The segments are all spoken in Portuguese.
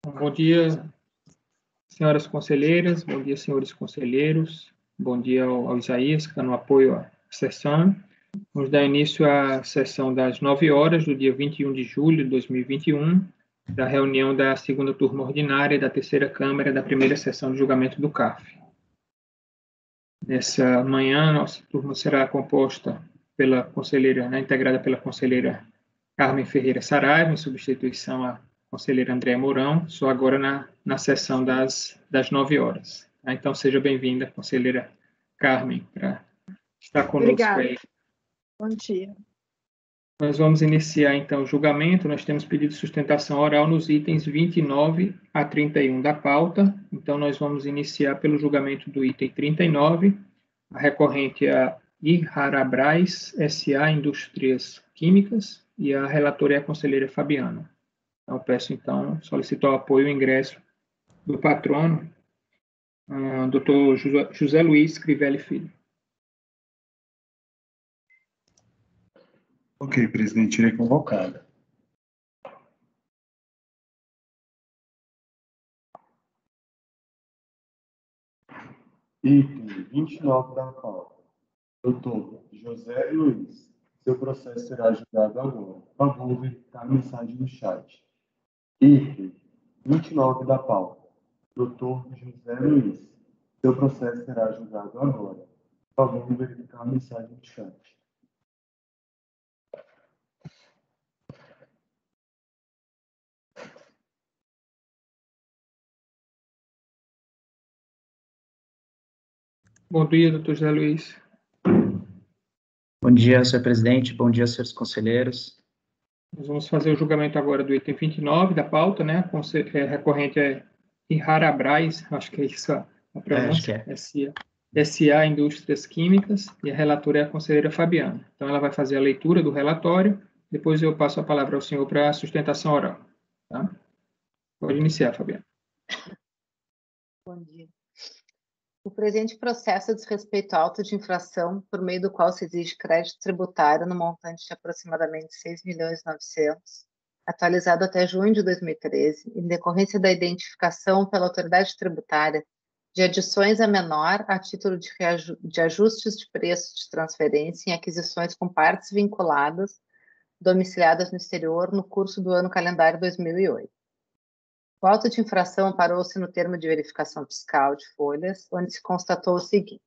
Bom dia, senhoras conselheiras, bom dia, senhores conselheiros, bom dia ao Isaías, que está no apoio à sessão. Vamos dar início à sessão das 9 horas do dia 21 de julho de 2021, da reunião da segunda turma ordinária da terceira Câmara da primeira sessão de julgamento do CAF. Nessa manhã, nossa turma será composta pela conselheira, integrada pela conselheira Carmen Ferreira Saraiva, em substituição à conselheira Andréa Mourão, só agora na sessão das 9 horas. Então, seja bem-vinda, conselheira Carmen, para estar conosco. Obrigada. Aí. Bom dia. Nós vamos iniciar, então, o julgamento. Nós temos pedido de sustentação oral nos itens 29 a 31 da pauta. Então, nós vamos iniciar pelo julgamento do item 39, a recorrente é a Irharabras S.A. Indústrias Químicas, e a relatora é a conselheira Fabiana. Então, peço, solicito o apoio e o ingresso do patrono, Dr. José Luiz Crivelli Filho. Ok, presidente, irei convocada. Item 29 da pauta. Doutor José Luiz, seu processo será julgado agora. Por favor, verificar a mensagem no chat. Item 29 da pauta. Doutor José Luiz, seu processo será julgado agora. Por favor, verificar a mensagem no chat. Bom dia, doutor José Luiz. Bom dia, senhor presidente. Bom dia, senhores conselheiros. Nós vamos fazer o julgamento agora do item 29 da pauta, né? A recorrente é Irharabras, acho que é isso a pronúncia, S.A. Indústrias Químicas, e a relatora é a conselheira Fabiana. Então, ela vai fazer a leitura do relatório, depois eu passo a palavra ao senhor para a sustentação oral. Tá? Pode iniciar, Fabiana. Bom dia. O presente processo diz respeito ao auto de infração, por meio do qual se exige crédito tributário no montante de aproximadamente 6.900.000, atualizado até junho de 2013, em decorrência da identificação pela autoridade tributária de adições a menor a título de ajustes de preço de transferência em aquisições com partes vinculadas, domiciliadas no exterior, no curso do ano calendário 2008. O auto de infração amparou-se no termo de verificação fiscal de folhas, onde se constatou o seguinte.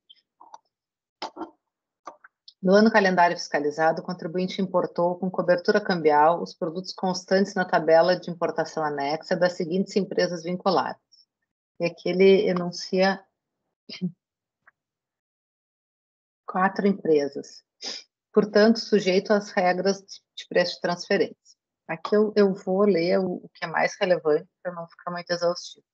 No ano calendário fiscalizado, o contribuinte importou com cobertura cambial os produtos constantes na tabela de importação anexa das seguintes empresas vinculadas. E aqui ele enuncia 4 empresas, portanto, sujeito às regras de preço de transferência. Aqui eu vou ler o que é mais relevante, para não ficar muito exaustivo.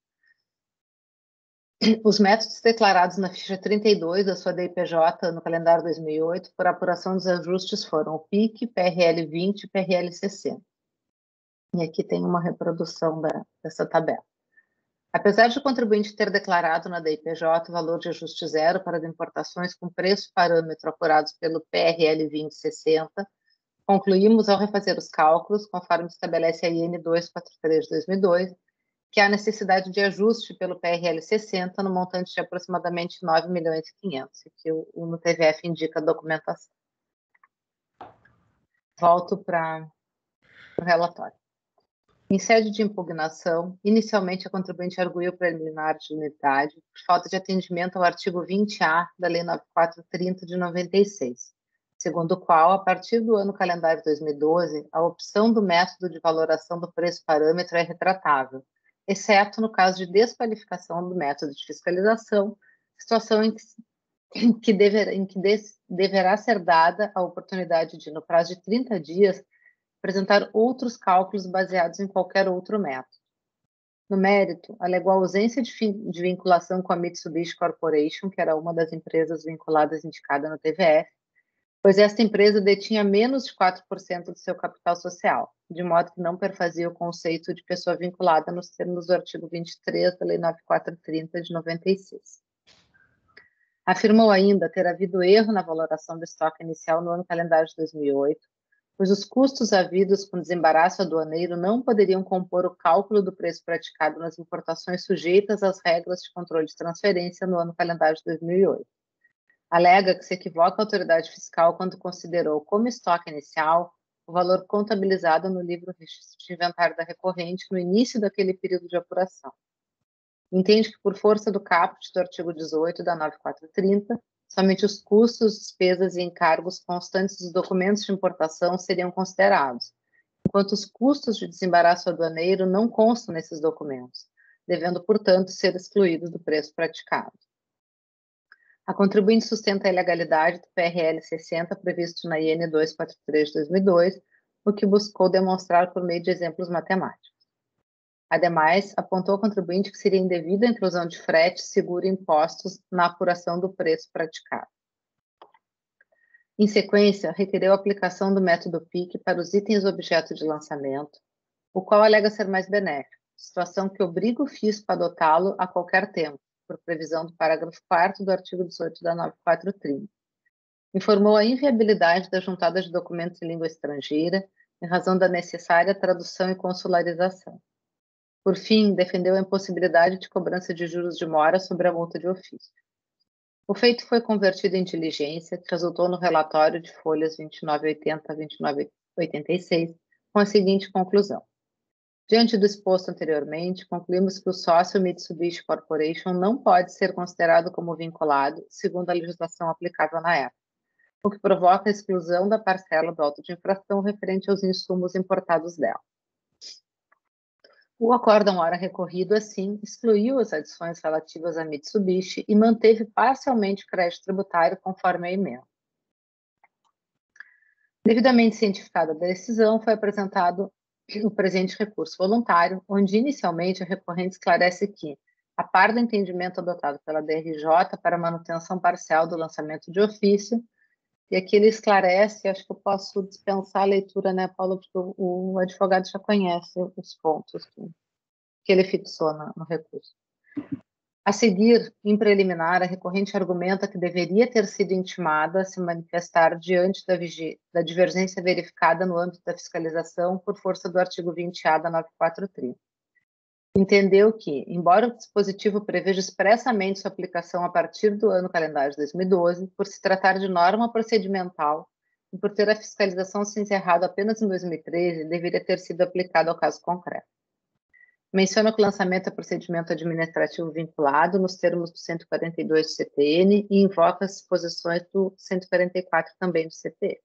Os métodos declarados na ficha 32 da sua DIPJ no calendário 2008 por apuração dos ajustes foram o PIC, PRL 20 e PRL 60. E aqui tem uma reprodução dessa tabela. Apesar de o contribuinte ter declarado na DIPJ o valor de ajuste zero para as importações com preço parâmetro apurados pelo PRL 2060, concluímos, ao refazer os cálculos, conforme estabelece a IN 243 de 2002, que há necessidade de ajuste pelo PRL 60 no montante de aproximadamente 9.500.000, que o TVF indica a documentação. Volto para o relatório. Em sede de impugnação, inicialmente a contribuinte arguiu preliminar de nulidade por falta de atendimento ao artigo 20A da Lei 9430 de 96, segundo o qual, a partir do ano calendário 2012, a opção do método de valoração do preço parâmetro é retratável, exceto no caso de desqualificação do método de fiscalização, situação em que deverá ser dada a oportunidade de, no prazo de 30 dias, apresentar outros cálculos baseados em qualquer outro método. No mérito, alegou a ausência de vinculação com a Mitsubishi Corporation, que era uma das empresas vinculadas indicada no TVF, pois esta empresa detinha menos de 4% do seu capital social, de modo que não perfazia o conceito de pessoa vinculada nos termos do artigo 23 da Lei 9430 de 96. Afirmou ainda ter havido erro na valoração do estoque inicial no ano calendário de 2008, pois os custos havidos com desembaraço aduaneiro não poderiam compor o cálculo do preço praticado nas importações sujeitas às regras de controle de transferência no ano calendário de 2008. Alega que se equivoca a autoridade fiscal quando considerou como estoque inicial o valor contabilizado no livro registro de inventário da recorrente no início daquele período de apuração. Entende que, por força do caput do artigo 18 da 9430, somente os custos, despesas e encargos constantes dos documentos de importação seriam considerados, enquanto os custos de desembaraço aduaneiro não constam nesses documentos, devendo, portanto, ser excluídos do preço praticado. A contribuinte sustenta a ilegalidade do PRL 60 previsto na IN 243 de 2002, o que buscou demonstrar por meio de exemplos matemáticos. Ademais, apontou ao contribuinte que seria indevida a inclusão de frete, seguro e impostos na apuração do preço praticado. Em sequência, requereu a aplicação do método PIC para os itens objeto de lançamento, o qual alega ser mais benéfico, situação que obriga o fisco a adotá-lo a qualquer tempo, por previsão do parágrafo 4º do artigo 18 da 9430. Informou a inviabilidade da juntada de documentos em língua estrangeira, em razão da necessária tradução e consularização. Por fim, defendeu a impossibilidade de cobrança de juros de mora sobre a multa de ofício. O feito foi convertido em diligência, que resultou no relatório de folhas 2980 a 2986, com a seguinte conclusão. Diante do exposto anteriormente, concluímos que o sócio Mitsubishi Corporation não pode ser considerado como vinculado, segundo a legislação aplicável na época, o que provoca a exclusão da parcela do auto de infração referente aos insumos importados dela. O acórdão ora recorrido, assim, excluiu as adições relativas a Mitsubishi e manteve parcialmente o crédito tributário conforme a emenda. Devidamente cientificada a decisão, foi apresentado o presente recurso voluntário, onde inicialmente a recorrente esclarece que, a par do entendimento adotado pela DRJ para manutenção parcial do lançamento de ofício, e aqui ele esclarece, acho que eu posso dispensar a leitura, né, Paulo, porque o advogado já conhece os pontos que ele fixou no recurso. A seguir, em preliminar, a recorrente argumenta que deveria ter sido intimada a se manifestar diante da divergência verificada no âmbito da fiscalização por força do artigo 20A da 9430. Entendeu que, embora o dispositivo preveja expressamente sua aplicação a partir do ano calendário de 2012, por se tratar de norma procedimental e por ter a fiscalização se encerrado apenas em 2013, deveria ter sido aplicado ao caso concreto. Menciona que o lançamento é procedimento administrativo vinculado nos termos do 142 do CTN e invoca as disposições do 144 também do CTN.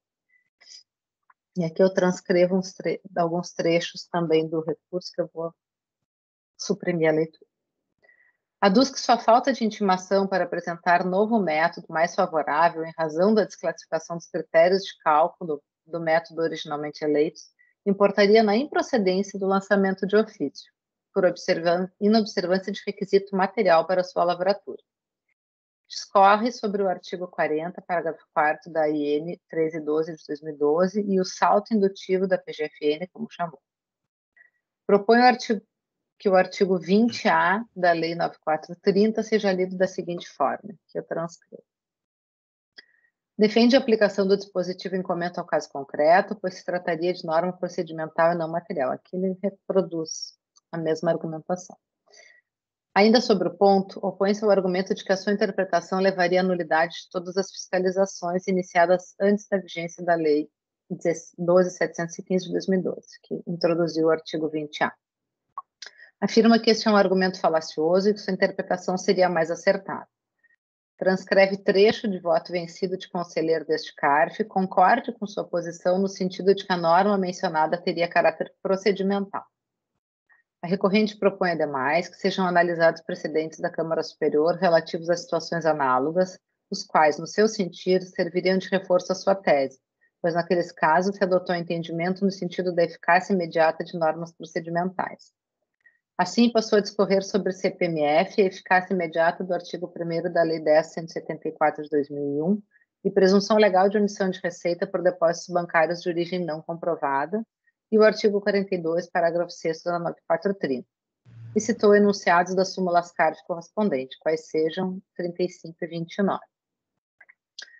E aqui eu transcrevo alguns trechos também do recurso que eu vou suprimir a leitura. Aduz que sua falta de intimação para apresentar novo método mais favorável em razão da desclassificação dos critérios de cálculo do método originalmente eleitos importaria na improcedência do lançamento de ofício, por inobservância de requisito material para sua lavratura. Discorre sobre o artigo 40, parágrafo 4º da IN 1312 de 2012 e o salto indutivo da PGFN, como chamou. Propõe que o artigo 20A da Lei 9430 seja lido da seguinte forma, que eu transcrevo. Defende a aplicação do dispositivo em comento ao caso concreto, pois se trataria de norma procedimental e não material. Aqui ele reproduz a mesma argumentação. Ainda sobre o ponto, opõe-se ao argumento de que a sua interpretação levaria à nulidade de todas as fiscalizações iniciadas antes da vigência da Lei 12.715 de 2012, que introduziu o artigo 20A. Afirma que este é um argumento falacioso e que sua interpretação seria mais acertada. Transcreve trecho de voto vencido de conselheiro deste CARF, concorde com sua posição no sentido de que a norma mencionada teria caráter procedimental. A recorrente propõe, ademais, que sejam analisados precedentes da Câmara Superior relativos a situações análogas, os quais, no seu sentido, serviriam de reforço à sua tese, pois naqueles casos se adotou entendimento no sentido da eficácia imediata de normas procedimentais. Assim, passou a discorrer sobre o CPMF e a eficácia imediata do artigo 1º da Lei 10.174 de 2001 e presunção legal de omissão de receita por depósitos bancários de origem não comprovada, e o artigo 42, parágrafo 6º da 9430. E citou enunciados da súmula CARF correspondente, quais sejam 35 e 29.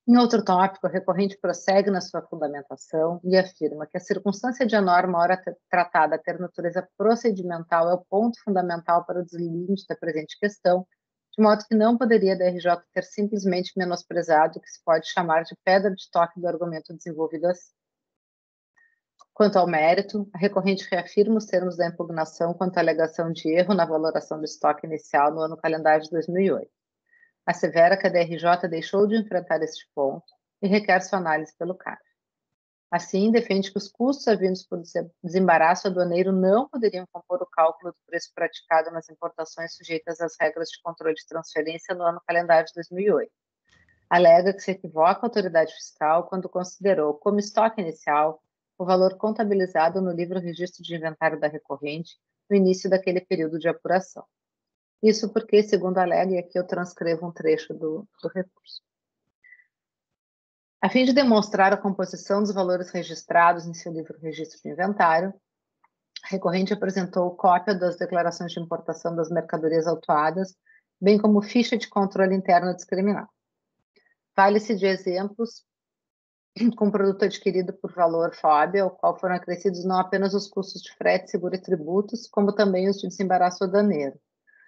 Em outro tópico, a recorrente prossegue na sua fundamentação e afirma que a circunstância de a norma, ora tratada ter natureza procedimental, é o ponto fundamental para o deslimite da presente questão, de modo que não poderia a DRJ ter simplesmente menosprezado o que se pode chamar de pedra de toque do argumento desenvolvido assim. Quanto ao mérito, a recorrente reafirma os termos da impugnação quanto à alegação de erro na valoração do estoque inicial no ano calendário de 2008. Assevera que a DRJ deixou de enfrentar este ponto e requer sua análise pelo CARF. Assim, defende que os custos havidos por desembaraço aduaneiro não poderiam compor o cálculo do preço praticado nas importações sujeitas às regras de controle de transferência no ano calendário de 2008. Alega que se equivoca a autoridade fiscal quando considerou como estoque inicial o valor contabilizado no livro registro de inventário da recorrente no início daquele período de apuração. Isso porque, segundo alega, e aqui eu transcrevo um trecho do recurso. A fim de demonstrar a composição dos valores registrados em seu livro registro de inventário, a recorrente apresentou cópia das declarações de importação das mercadorias autuadas, bem como ficha de controle interno discriminado. Vale-se de exemplos com produto adquirido por valor FOB, ao qual foram acrescidos não apenas os custos de frete, seguro e tributos, como também os de desembaraço aduaneiro.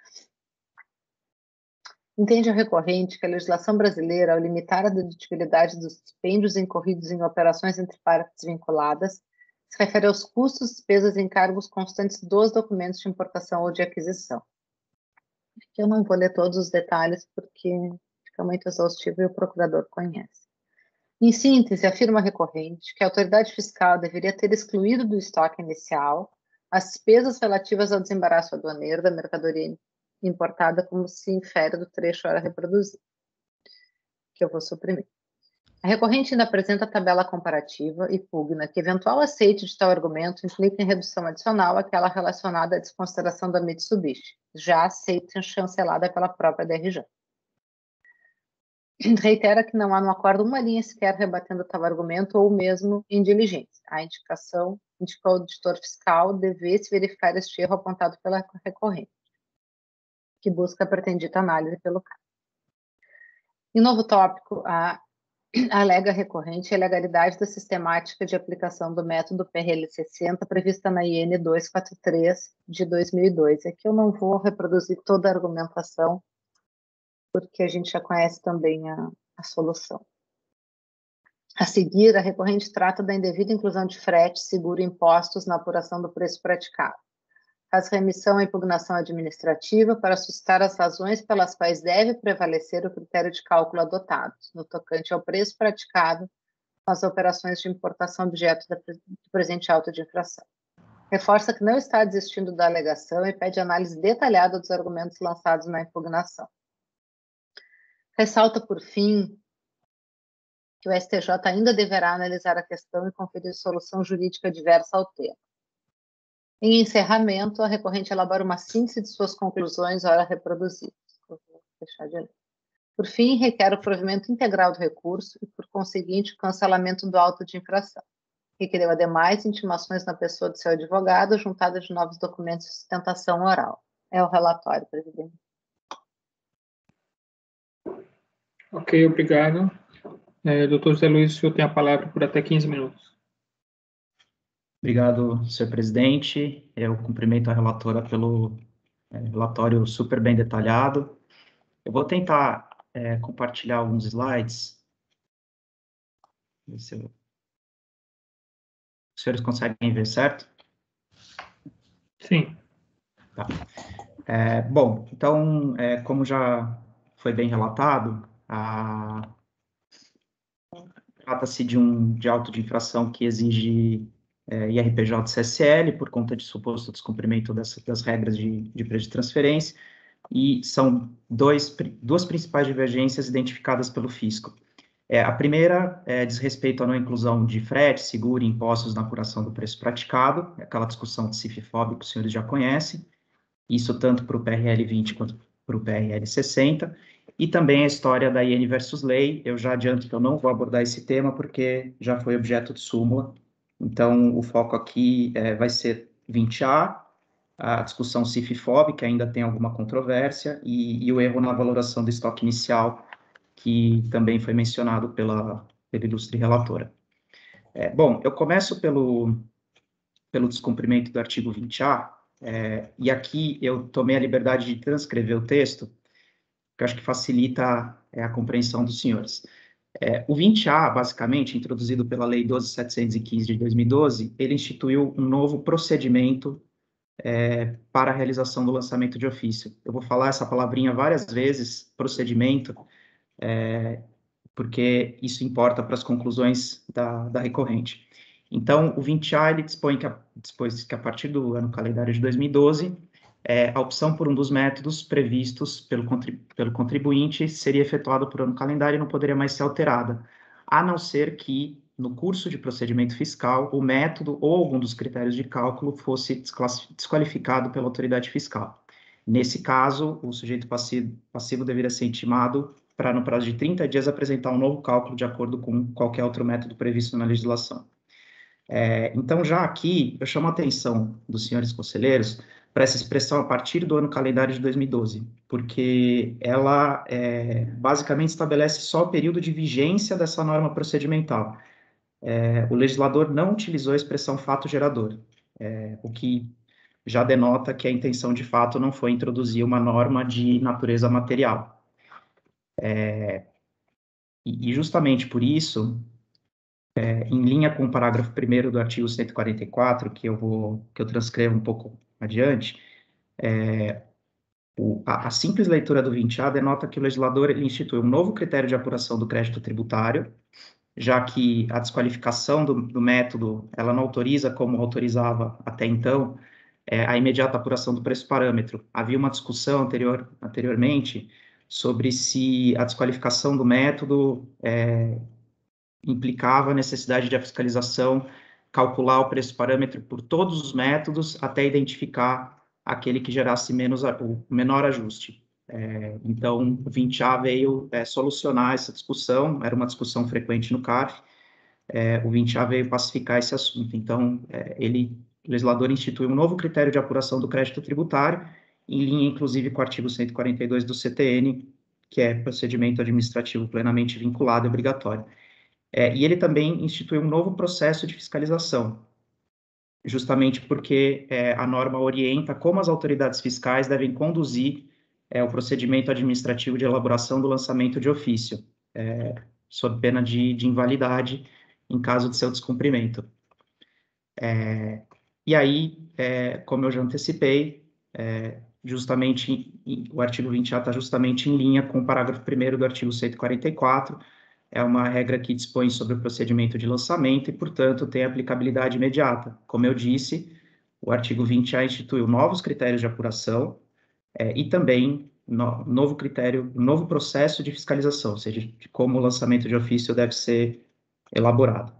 Entende a recorrente que a legislação brasileira, ao limitar a dedutibilidade dos dispêndios incorridos em operações entre partes vinculadas, se refere aos custos, despesas e encargos constantes dos documentos de importação ou de aquisição. Aqui eu não vou ler todos os detalhes, porque fica muito exaustivo e o procurador conhece. Em síntese, afirma a recorrente que a autoridade fiscal deveria ter excluído do estoque inicial as despesas relativas ao desembaraço aduaneiro da mercadoria importada, como se infere do trecho ora reproduzido, que eu vou suprimir. A recorrente ainda apresenta a tabela comparativa e pugna que eventual aceite de tal argumento implica em redução adicional àquela relacionada à desconsideração da Mitsubishi, já aceita e chancelada pela própria DRJ. Reitera que não há no acordo uma linha sequer rebatendo tal argumento ou mesmo em diligência. A indicou o auditor fiscal devesse verificar este erro apontado pela recorrente, que busca a pretendida análise pelo caso. Em novo tópico, alega recorrente a ilegalidade da sistemática de aplicação do método PRL 60 prevista na IN 243 de 2002. Aqui eu não vou reproduzir toda a argumentação, porque a gente já conhece também a solução. A seguir, a recorrente trata da indevida inclusão de frete, seguro e impostos na apuração do preço praticado. Faz remissão à impugnação administrativa para suscitar as razões pelas quais deve prevalecer o critério de cálculo adotado, no tocante ao preço praticado nas operações de importação objeto do presente auto de infração. Reforça que não está desistindo da alegação e pede análise detalhada dos argumentos lançados na impugnação. Ressalta, por fim, que o STJ ainda deverá analisar a questão e conferir solução jurídica diversa ao tema. Em encerramento, a recorrente elabora uma síntese de suas conclusões, ora reproduzidas. Vou deixar de ler. Por fim, requer o provimento integral do recurso e, por conseguinte, o cancelamento do auto de infração. Requereu, ademais, intimações na pessoa do seu advogado, juntada de novos documentos de sustentação oral. É o relatório, presidente. Ok, obrigado. Doutor José Luiz, o senhor tem a palavra por até 15 minutos. Obrigado, senhor presidente. Eu cumprimento a relatora pelo relatório super bem detalhado. Eu vou tentar compartilhar alguns slides. Os senhores conseguem ver, certo? Sim. Tá. Bom, então, como já foi bem relatado, trata-se de auto de infração que exige IRPJ e CSL por conta de suposto descumprimento das regras de preço de transferência, e são duas principais divergências identificadas pelo fisco. A primeira diz respeito à não inclusão de frete, seguro e impostos na apuração do preço praticado, aquela discussão de CIF-FOB que os senhores já conhecem, isso tanto para o PRL 20 quanto para o PRL 60, e também a história da IN versus lei. Eu já adianto que eu não vou abordar esse tema, porque já foi objeto de súmula, então o foco aqui vai ser 20A, a discussão CIF-FOB, que ainda tem alguma controvérsia, e o erro na valoração do estoque inicial, que também foi mencionado pela ilustre relatora. Bom, eu começo pelo descumprimento do artigo 20A, e aqui eu tomei a liberdade de transcrever o texto, que eu acho que facilita a compreensão dos senhores. O 20A, basicamente, introduzido pela Lei 12.715 de 2012, ele instituiu um novo procedimento para a realização do lançamento de ofício. Eu vou falar essa palavrinha várias vezes, procedimento, porque isso importa para as conclusões da recorrente. Então, o 20A, ele dispõe que a partir do ano calendário de 2012, a opção por um dos métodos previstos pelo contribuinte seria efetuada por ano calendário e não poderia mais ser alterada, a não ser que, no curso de procedimento fiscal, o método ou algum dos critérios de cálculo fosse desqualificado pela autoridade fiscal. Nesse caso, o sujeito passivo deveria ser intimado para, no prazo de 30 dias, apresentar um novo cálculo de acordo com qualquer outro método previsto na legislação. Então, já aqui, eu chamo a atenção dos senhores conselheiros para essa expressão a partir do ano calendário de 2012, porque ela basicamente estabelece só o período de vigência dessa norma procedimental. O legislador não utilizou a expressão fato gerador, o que já denota que a intenção de fato não foi introduzir uma norma de natureza material. E justamente por isso, em linha com o parágrafo 1º do artigo 144, que eu transcrevo um pouco adiante, a simples leitura do 20A denota que o legislador ele institui um novo critério de apuração do crédito tributário, já que a desqualificação do método, ela não autoriza, como autorizava até então, a imediata apuração do preço parâmetro. Havia uma discussão anteriormente sobre se a desqualificação do método implicava a necessidade de a fiscalização calcular o preço parâmetro por todos os métodos até identificar aquele que gerasse o menor ajuste. Então, o 20A veio solucionar essa discussão, era uma discussão frequente no CARF, o 20A veio pacificar esse assunto. Então, o legislador instituiu um novo critério de apuração do crédito tributário, em linha, inclusive, com o artigo 142 do CTN, que é procedimento administrativo plenamente vinculado e obrigatório. E ele também instituiu um novo processo de fiscalização, justamente porque a norma orienta como as autoridades fiscais devem conduzir o procedimento administrativo de elaboração do lançamento de ofício, sob pena de invalidade em caso de seu descumprimento. E aí, como eu já antecipei, justamente o artigo 20A está justamente em linha com o parágrafo 1º do artigo 144, é uma regra que dispõe sobre o procedimento de lançamento e, portanto, tem aplicabilidade imediata. Como eu disse, o artigo 20A instituiu novos critérios de apuração e também novo processo de fiscalização, ou seja, de como o lançamento de ofício deve ser elaborado.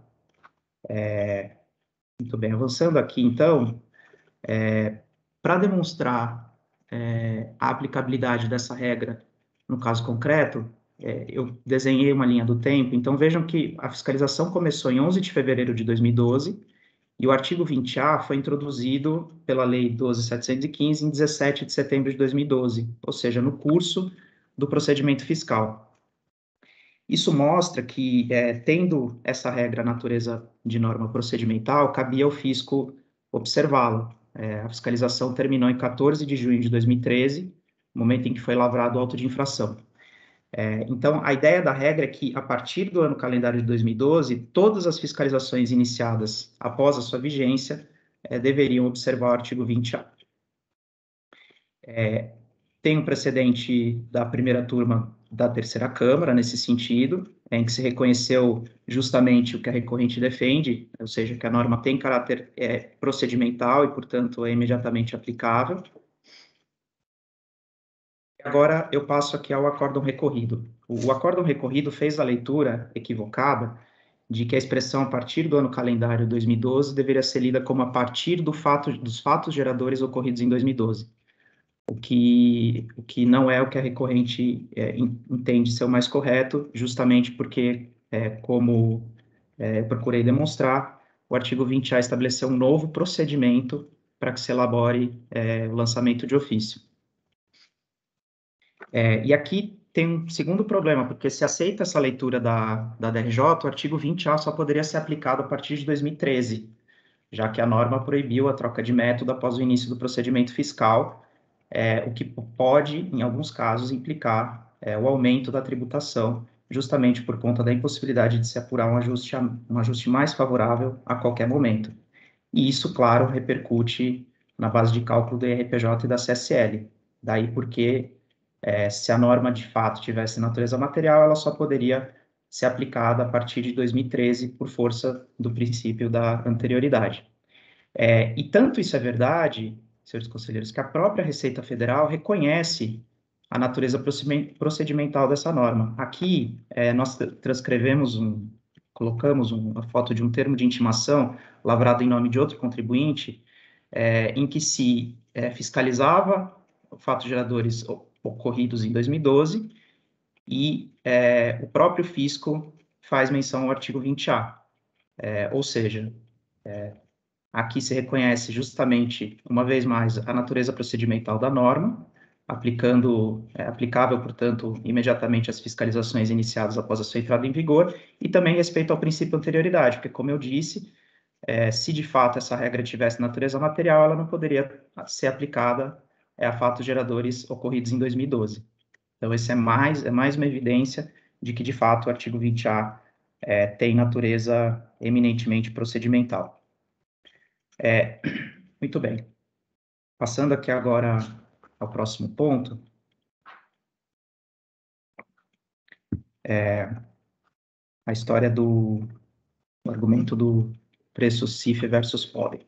Muito bem, avançando aqui, então, para demonstrar a aplicabilidade dessa regra no caso concreto, eu desenhei uma linha do tempo, então vejam que a fiscalização começou em 11 de fevereiro de 2012 e o artigo 20A foi introduzido pela Lei 12.715 em 17 de setembro de 2012, ou seja, no curso do procedimento fiscal. Isso mostra que, tendo essa regra natureza de norma procedimental, cabia ao fisco observá-la. A fiscalização terminou em 14 de junho de 2013, momento em que foi lavrado o auto de infração. Então, a ideia da regra é que, a partir do ano calendário de 2012, todas as fiscalizações iniciadas após a sua vigência deveriam observar o artigo 20A. Tem um precedente da primeira turma da terceira Câmara, nesse sentido, em que se reconheceu justamente o que a recorrente defende, ou seja, que a norma tem caráter procedimental e, portanto, é imediatamente aplicável. Agora eu passo aqui ao acórdão recorrido. O acórdão recorrido fez a leitura equivocada de que a expressão a partir do ano calendário 2012 deveria ser lida como a partir dos fatos geradores ocorridos em 2012, o que não é o que a recorrente entende ser o mais correto, justamente porque, como procurei demonstrar, o artigo 20A estabeleceu um novo procedimento para que se elabore o lançamento de ofício. E aqui tem um segundo problema, porque se aceita essa leitura da DRJ, o artigo 20A só poderia ser aplicado a partir de 2013, já que a norma proibiu a troca de método após o início do procedimento fiscal, o que pode, em alguns casos, implicar o aumento da tributação, justamente por conta da impossibilidade de se apurar um ajuste mais favorável a qualquer momento. E isso, claro, repercute na base de cálculo do IRPJ e da CSL. Daí porque, se a norma de fato tivesse natureza material, ela só poderia ser aplicada a partir de 2013, por força do princípio da anterioridade. E tanto isso é verdade, senhores conselheiros, que a própria Receita Federal reconhece a natureza procedimental dessa norma. Aqui, nós transcrevemos colocamos uma foto de um termo de intimação lavrado em nome de outro contribuinte, em que se fiscalizava fatos geradores ocorridos em 2012 e o próprio fisco faz menção ao artigo 20A. Ou seja, aqui se reconhece justamente, uma vez mais, a natureza procedimental da norma, aplicável, portanto, imediatamente às fiscalizações iniciadas após a sua entrada em vigor, e também respeito ao princípio anterioridade, porque, como eu disse, se de fato essa regra tivesse natureza material, ela não poderia ser aplicada a fatos geradores ocorridos em 2012. Então, esse é mais uma evidência de que, de fato, o artigo 20A tem natureza eminentemente procedimental. Muito bem. Passando aqui agora ao próximo ponto, a história do argumento do preço CIF versus POD.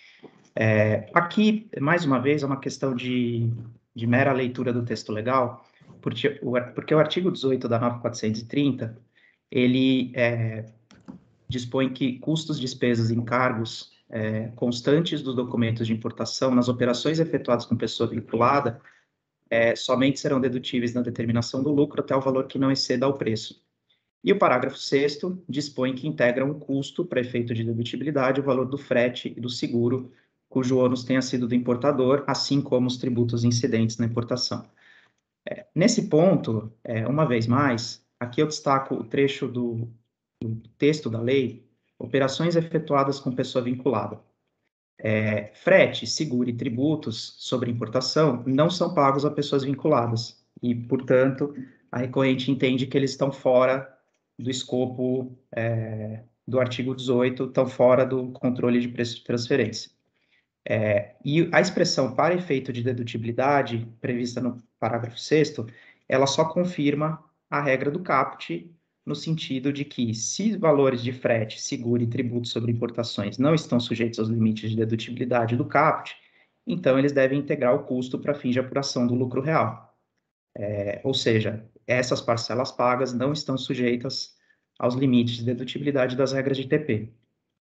Aqui, mais uma vez, é uma questão de mera leitura do texto legal, porque o artigo 18 da 9430, ele dispõe que custos, despesas e encargos constantes dos documentos de importação nas operações efetuadas com pessoa vinculada somente serão dedutíveis na determinação do lucro até o valor que não exceda ao preço. E o parágrafo 6º dispõe que integram o custo para efeito de dedutibilidade o valor do frete e do seguro, cujo ônus tenha sido do importador, assim como os tributos incidentes na importação. Nesse ponto, uma vez mais, aqui eu destaco o trecho do texto da lei, operações efetuadas com pessoa vinculada. Frete, seguro e tributos sobre importação não são pagos a pessoas vinculadas e, portanto, a recorrente entende que eles estão fora do escopo do artigo 18, estão fora do controle de preço de transferência. E a expressão para efeito de dedutibilidade, prevista no parágrafo 6º, ela só confirma a regra do caput, no sentido de que, se valores de frete, seguro e tributo sobre importações não estão sujeitos aos limites de dedutibilidade do caput, então eles devem integrar o custo para fins de apuração do lucro real. Ou seja, essas parcelas pagas não estão sujeitas aos limites de dedutibilidade das regras de TP.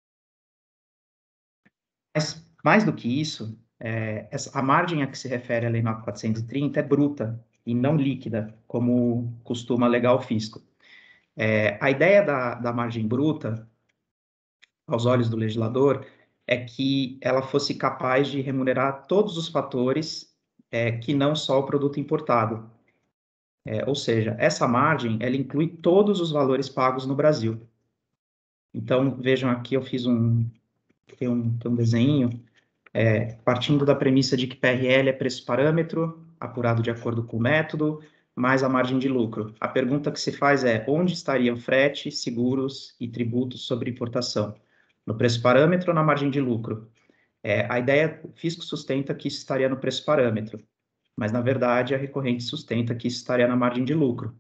Mas, mais do que isso, a margem a que se refere a Lei 9430 é bruta e não líquida, como costuma alegar o fisco. A ideia da margem bruta, aos olhos do legislador, é que ela fosse capaz de remunerar todos os fatores que não só o produto importado. Ou seja, essa margem, ela inclui todos os valores pagos no Brasil. Então, vejam aqui, eu fiz tem um desenho, partindo da premissa de que PRL é preço-parâmetro, apurado de acordo com o método, mais a margem de lucro. A pergunta que se faz é, onde estariam frete, seguros e tributos sobre importação? No preço-parâmetro ou na margem de lucro? A ideia, o fisco sustenta que isso estaria no preço-parâmetro, mas, na verdade, a recorrente sustenta que isso estaria na margem de lucro.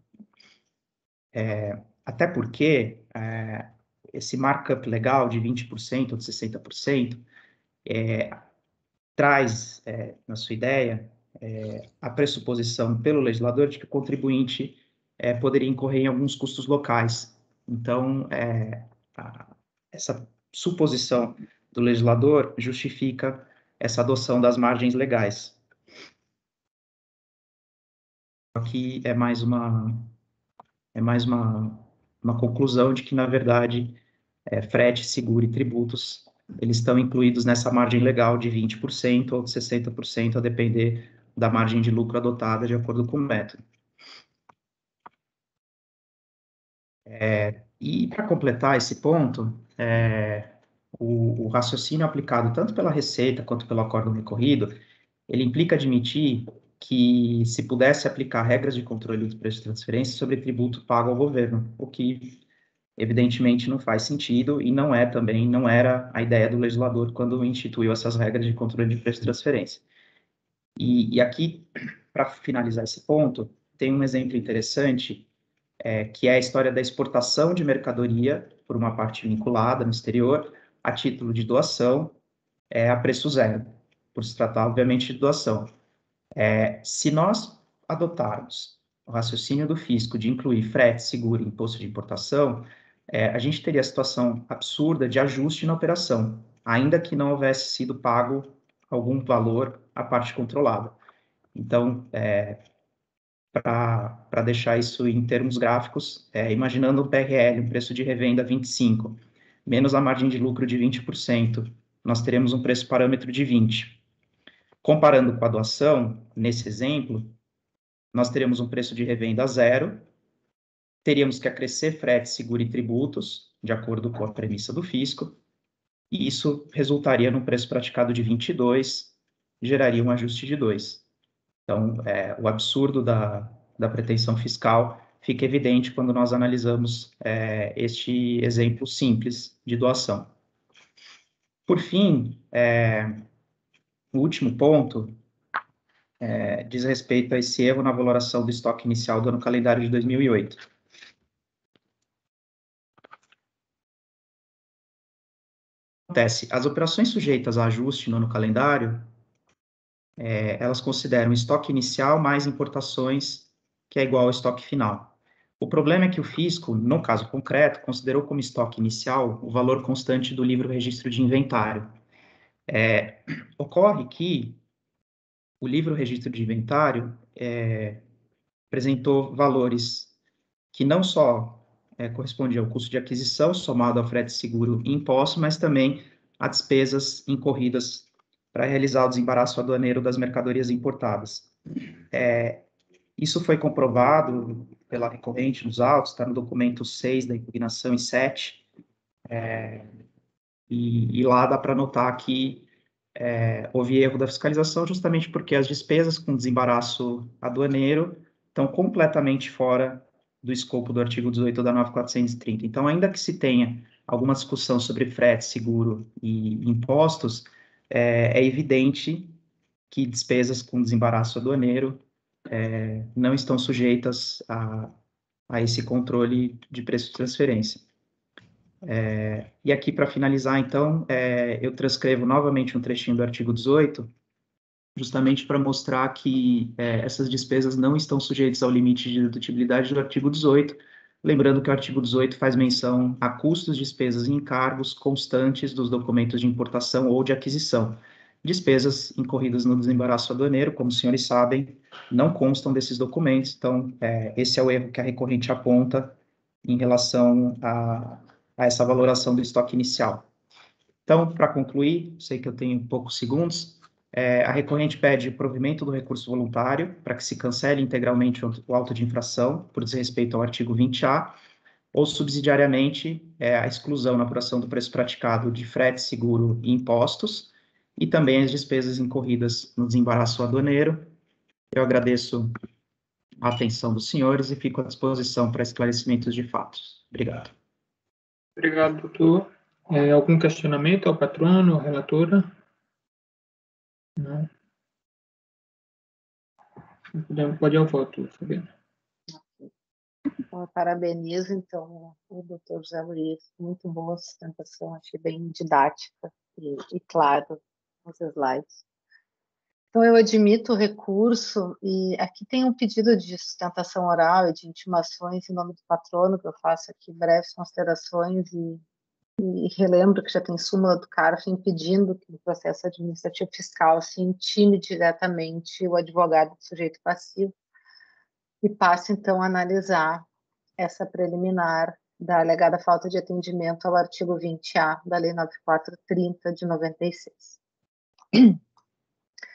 Até porque esse markup legal de 20% ou de 60% traz, na sua ideia, a pressuposição pelo legislador de que o contribuinte poderia incorrer em alguns custos locais. Então, essa suposição do legislador justifica essa adoção das margens legais. Aqui é mais uma conclusão de que, na verdade, frete, seguro e tributos, eles estão incluídos nessa margem legal de 20% ou de 60%, a depender da margem de lucro adotada de acordo com o método. E para completar esse ponto, o raciocínio aplicado tanto pela Receita quanto pelo acórdão recorrido, ele implica admitir que se pudesse aplicar regras de controle do preço de transferência sobre tributo pago ao governo, o que evidentemente não faz sentido e não era a ideia do legislador quando instituiu essas regras de controle de preço de transferência. E aqui, para finalizar esse ponto, tem um exemplo interessante, que é a história da exportação de mercadoria por uma parte vinculada no exterior, a título de doação, a preço zero, por se tratar, obviamente, de doação. Se nós adotarmos o raciocínio do fisco de incluir frete, seguro e imposto de importação, a gente teria a situação absurda de ajuste na operação, ainda que não houvesse sido pago algum valor à parte controlada. Então, para deixar isso em termos gráficos, imaginando um PRL, um preço de revenda 25, menos a margem de lucro de 20%, nós teremos um preço parâmetro de 20. Comparando com a doação, nesse exemplo, nós teremos um preço de revenda zero, teríamos que acrescer frete, seguro e tributos, de acordo com a premissa do fisco, e isso resultaria num preço praticado de 22, geraria um ajuste de 2. Então, o absurdo da pretensão fiscal fica evidente quando nós analisamos este exemplo simples de doação. Por fim, o último ponto diz respeito a esse erro na valoração do estoque inicial do ano calendário de 2008. Acontece, as operações sujeitas a ajuste no ano calendário, elas consideram estoque inicial mais importações, que é igual ao estoque final. O problema é que o fisco, no caso concreto, considerou como estoque inicial o valor constante do livro registro de inventário. Ocorre que o livro registro de inventário apresentou valores que não só correspondiam ao custo de aquisição, somado ao frete, seguro e imposto, mas também a despesas incorridas para realizar o desembaraço aduaneiro das mercadorias importadas. Isso foi comprovado pela recorrente nos autos, está no documento 6 da impugnação e 7, e lá dá para notar que houve erro da fiscalização justamente porque as despesas com desembaraço aduaneiro estão completamente fora do escopo do artigo 18 da 9430. Então, ainda que se tenha alguma discussão sobre frete, seguro e impostos, é evidente que despesas com desembaraço aduaneiro não estão sujeitas a esse controle de preço de transferência. E aqui, para finalizar, então, eu transcrevo novamente um trechinho do artigo 18, justamente para mostrar que essas despesas não estão sujeitas ao limite de dedutibilidade do artigo 18, lembrando que o artigo 18 faz menção a custos, despesas e encargos constantes dos documentos de importação ou de aquisição. Despesas incorridas no desembaraço aduaneiro, como os senhores sabem, não constam desses documentos, então esse é o erro que a recorrente aponta em relação a essa valoração do estoque inicial. Então, para concluir, sei que eu tenho poucos segundos, a recorrente pede provimento do recurso voluntário para que se cancele integralmente o auto de infração por desrespeito ao artigo 20A, ou subsidiariamente a exclusão na apuração do preço praticado de frete, seguro e impostos, e também as despesas incorridas no desembaraço aduaneiro. Eu agradeço a atenção dos senhores e fico à disposição para esclarecimentos de fatos. Obrigado. Obrigado, doutor. Algum questionamento ao patrono, à relatora? Não. Pode ir ao voto, Fabiana. Eu parabenizo, então, o doutor José Luiz. Muito boa sustentação, achei bem didática e claro nos slides. Então, eu admito o recurso, e aqui tem um pedido de sustentação oral e de intimações em nome do patrono, que eu faço aqui breves considerações e relembro que já tem súmula do CARF impedindo que no processo administrativo fiscal se intime diretamente o advogado do sujeito passivo e passe, então, a analisar essa preliminar da alegada falta de atendimento ao artigo 20A da Lei 9430 de 96.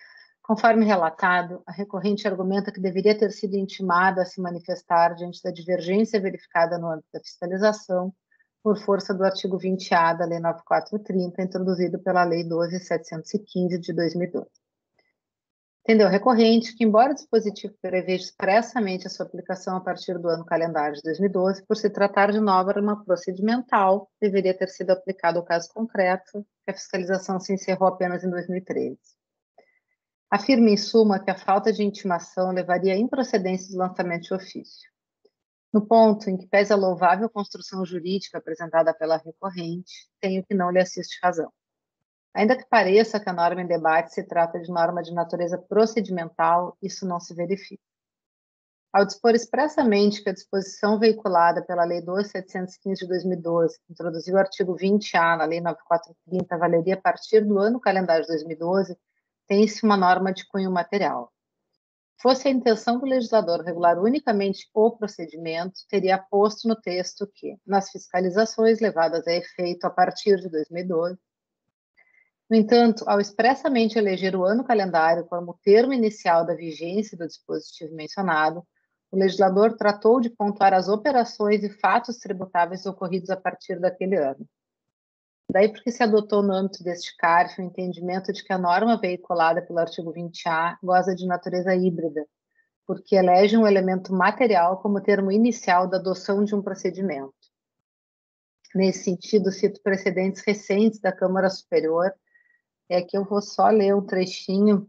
Conforme relatado, a recorrente argumenta que deveria ter sido intimada a se manifestar diante da divergência verificada no âmbito da fiscalização, por força do artigo 20-A da Lei 9430, introduzido pela Lei 12.715 de 2012. Entendeu? Recorrente que, embora o dispositivo preveja expressamente a sua aplicação a partir do ano calendário de 2012, por se tratar de norma procedimental, deveria ter sido aplicado ao caso concreto, que a fiscalização se encerrou apenas em 2013. Afirma, em suma, que a falta de intimação levaria à improcedência do lançamento de ofício. No ponto em que pese a louvável construção jurídica apresentada pela recorrente, tenho que não lhe assiste razão. Ainda que pareça que a norma em debate se trata de norma de natureza procedimental, isso não se verifica. Ao dispor expressamente que a disposição veiculada pela Lei 12.715 de 2012, que introduziu o artigo 20-A na Lei 9430, valeria a partir do ano calendário de 2012, tem-se uma norma de cunho material. Fosse a intenção do legislador regular unicamente o procedimento, teria posto no texto que, nas fiscalizações levadas a efeito a partir de 2012, no entanto, ao expressamente eleger o ano calendário como termo inicial da vigência do dispositivo mencionado, o legislador tratou de pontuar as operações e fatos tributáveis ocorridos a partir daquele ano. Daí porque se adotou no âmbito deste CARF o entendimento de que a norma veiculada pelo artigo 20-A goza de natureza híbrida, porque elege um elemento material como termo inicial da adoção de um procedimento. Nesse sentido, cito precedentes recentes da Câmara Superior, que eu vou só ler um trechinho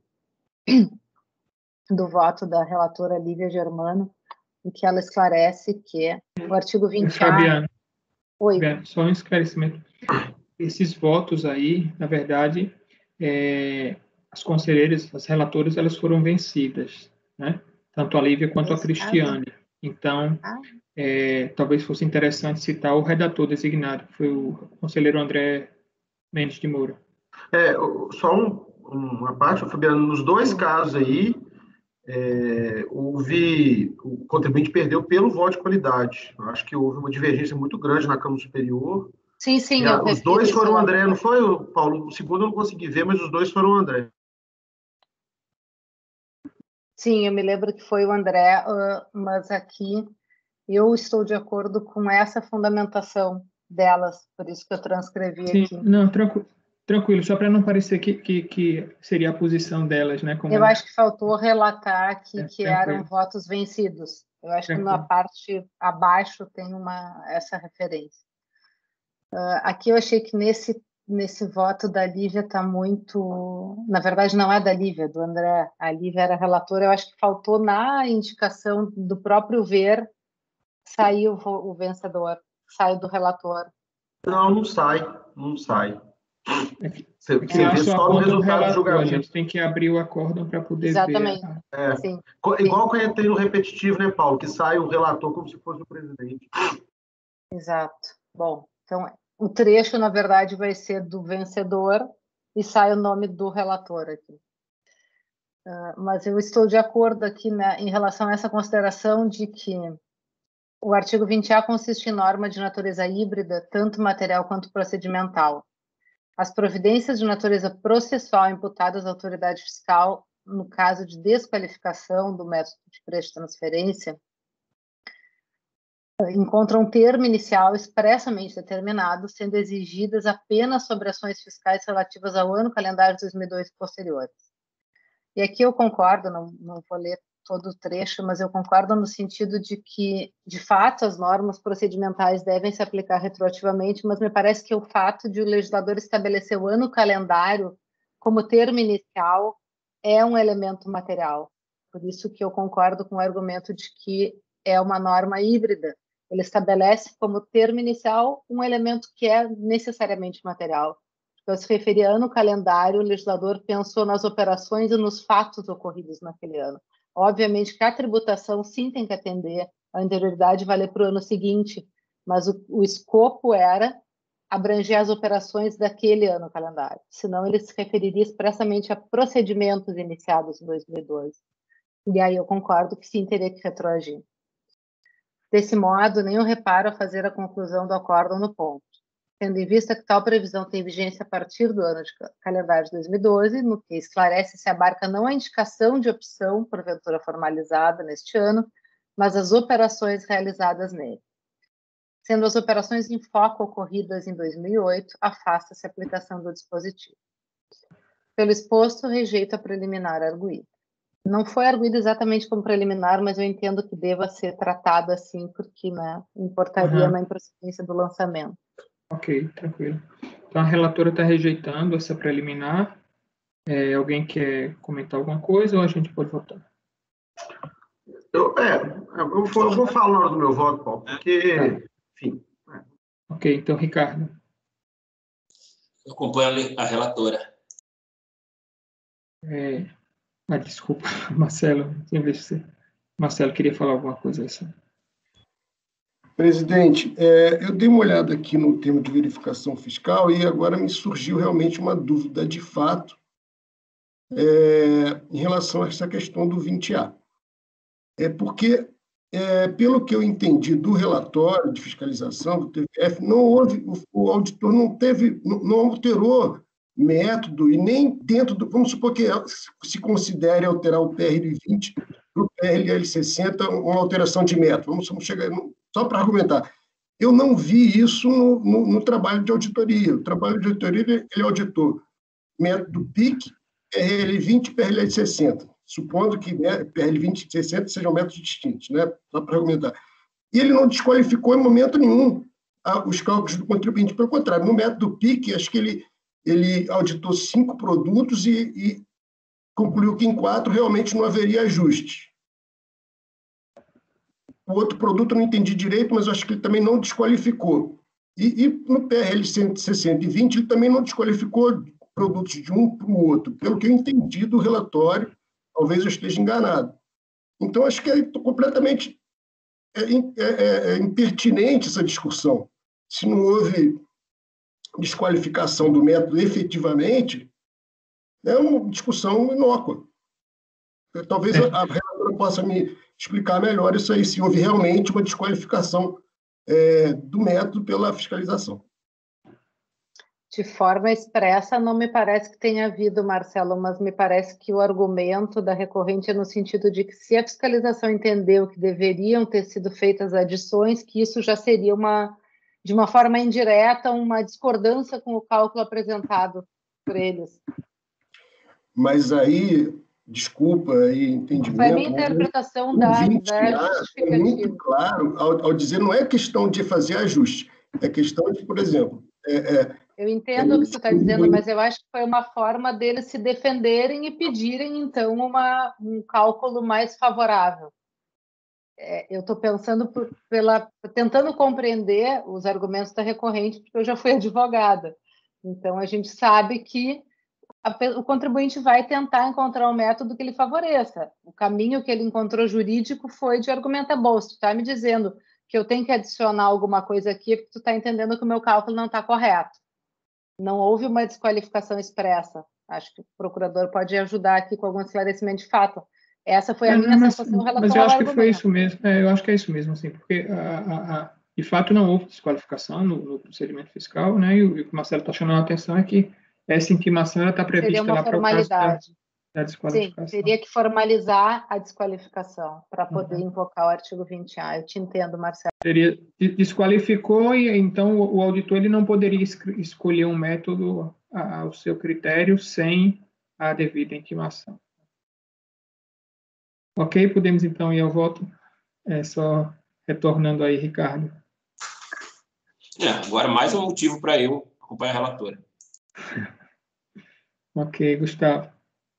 do voto da relatora Lívia Germano, em que ela esclarece que o artigo 20-A... Fabiana, Oi. só um esclarecimento. Esses votos aí, na verdade, as conselheiras, as relatoras, elas foram vencidas, né? Tanto a Lívia quanto a Cristiane. Então, talvez fosse interessante citar o redator designado, que foi o conselheiro André Mendes de Moura. Só uma parte, Fabiano, nos dois casos aí, o contribuinte perdeu pelo voto de qualidade. Eu acho que houve uma divergência muito grande na Câmara Superior. Sim, os dois foram o André, não foi o Paulo? O segundo eu não consegui ver, mas os dois foram o André. Sim, eu me lembro que foi o André, mas aqui eu estou de acordo com essa fundamentação delas, por isso que eu transcrevi Sim, aqui. Não, tranquilo, só para não parecer que seria a posição delas, né? Eu acho que faltou relatar aqui que eram votos vencidos. Eu acho que na parte abaixo tem essa referência. Aqui eu achei que nesse voto da Lívia está muito... Na verdade, não é da Lívia, é do André. A Lívia era relatora. Eu acho que faltou na indicação do próprio ver, saiu o vencedor, saiu do relator. Não sai. Você vê só só no resultado do julgamento. A gente tem que abrir o acórdão para poder Exatamente. ver. Sim. Igual que a gente tem no repetitivo, né, Paulo? Que sai o relator como se fosse o presidente. Exato. Bom, então o trecho, na verdade, vai ser do vencedor e sai o nome do relator aqui. Mas eu estou de acordo aqui, né, em relação a essa consideração de que o artigo 20-A consiste em norma de natureza híbrida, tanto material quanto procedimental. As providências de natureza processual imputadas à autoridade fiscal, no caso de desqualificação do método de preço de transferência, encontram um termo inicial expressamente determinado, sendo exigidas apenas sobre ações fiscais relativas ao ano calendário de 2002 e posteriores. E aqui eu concordo, não vou ler todo o trecho, mas eu concordo no sentido de que, de fato, as normas procedimentais devem se aplicar retroativamente, mas me parece que o fato de o legislador estabelecer o ano calendário como termo inicial é um elemento material. Por isso que eu concordo com o argumento de que é uma norma híbrida. Ele estabelece como termo inicial um elemento que é necessariamente material. Então, se referir a ano calendário, o legislador pensou nas operações e nos fatos ocorridos naquele ano. Obviamente que a tributação sim tem que atender a anterioridade e valer para o ano seguinte, mas o escopo era abranger as operações daquele ano calendário. Senão, ele se referiria expressamente a procedimentos iniciados em 2012. E aí eu concordo que sim, teria que retroagir. Desse modo, nenhum reparo a fazer a conclusão do acórdão no ponto. tendo em vista que tal previsão tem vigência a partir do ano de calendário de 2012, no que esclarece se abarca não a indicação de opção, porventura formalizada neste ano, mas as operações realizadas nele. Sendo as operações em foco ocorridas em 2008, afasta-se a aplicação do dispositivo. Pelo exposto, rejeito a preliminar arguída. Não foi arguído exatamente como preliminar, mas eu entendo que deva ser tratado assim, porque, né, importaria uma improcedência do lançamento. Ok, tranquilo. Então, a relatora está rejeitando essa preliminar. Alguém quer comentar alguma coisa ou a gente pode votar? Eu vou falar na hora do meu voto, Paulo, porque, enfim... Ok, então, Ricardo. Eu acompanho a relatora. Desculpa, Marcelo. Marcelo queria falar alguma coisa assim. Presidente, eu dei uma olhada aqui no termo de verificação fiscal e agora me surgiu realmente uma dúvida de fato em relação a essa questão do 20A. Porque, pelo que eu entendi do relatório de fiscalização do TFF, não houve, o auditor não alterou método e nem dentro do... Vamos supor que se considere alterar o PRL 20 para o PRL 60 uma alteração de método. Vamos chegar... Só para argumentar, eu não vi isso no trabalho de auditoria. O trabalho de auditoria, ele auditou método PIC, PRL 20 e PRL 60, supondo que PRL 20 e 60 sejam métodos distintos, né? Só para argumentar. E ele não desqualificou em momento nenhum os cálculos do contribuinte. Pelo contrário, no método PIC, acho que ele auditou 5 produtos e concluiu que em 4 realmente não haveria ajuste. O outro produto eu não entendi direito, mas acho que ele também não desqualificou. E no PRL 160 e 20, ele também não desqualificou produtos de um para o outro. Pelo que eu entendi do relatório, talvez eu esteja enganado. Então, acho que é completamente impertinente essa discussão. Se não houve desqualificação do método efetivamente, é uma discussão inócua. Talvez a relatora possa me explicar melhor isso aí, se houve realmente uma desqualificação do método pela fiscalização. De forma expressa, não me parece que tenha havido, Marcelo, mas me parece que o argumento da recorrente é no sentido de que se a fiscalização entendeu que deveriam ter sido feitas adições, que isso já seria de uma forma indireta, uma discordância com o cálculo apresentado por eles. Mas aí... Desculpa aí, entendimento. Foi a minha interpretação da justificativa. É muito claro ao dizer, não é questão de fazer ajuste, é questão de, por exemplo... eu entendo o que você está dizendo, mas eu acho que foi uma forma deles se defenderem e pedirem, então, um cálculo mais favorável. Eu estou pensando tentando compreender os argumentos da recorrente, porque eu já fui advogada. Então, a gente sabe que o contribuinte vai tentar encontrar um método que lhe favoreça. O caminho que ele encontrou jurídico foi de argumenta bolsa. Tu está me dizendo que eu tenho que adicionar alguma coisa aqui porque tu está entendendo que o meu cálculo não está correto. Não houve uma desqualificação expressa. Acho que o procurador pode ajudar aqui com algum esclarecimento de fato. Essa foi a minha sensação em relação ao Mas eu acho que argumento. foi isso mesmo. Eu acho que é isso mesmo, assim, porque de fato não houve desqualificação no procedimento fiscal, né? E o que o Marcelo está chamando a atenção é que essa intimação está prevista lá para o caso da desqualificação. Sim, teria que formalizar a desqualificação para poder invocar o artigo 20A. Eu te entendo, Marcelo. Desqualificou e então o auditor ele não poderia escolher um método ao seu critério sem a devida intimação. Ok, podemos então ir ao voto. Só retornando aí, Ricardo. Agora mais um motivo para eu acompanhar a relatora. Ok, Gustavo.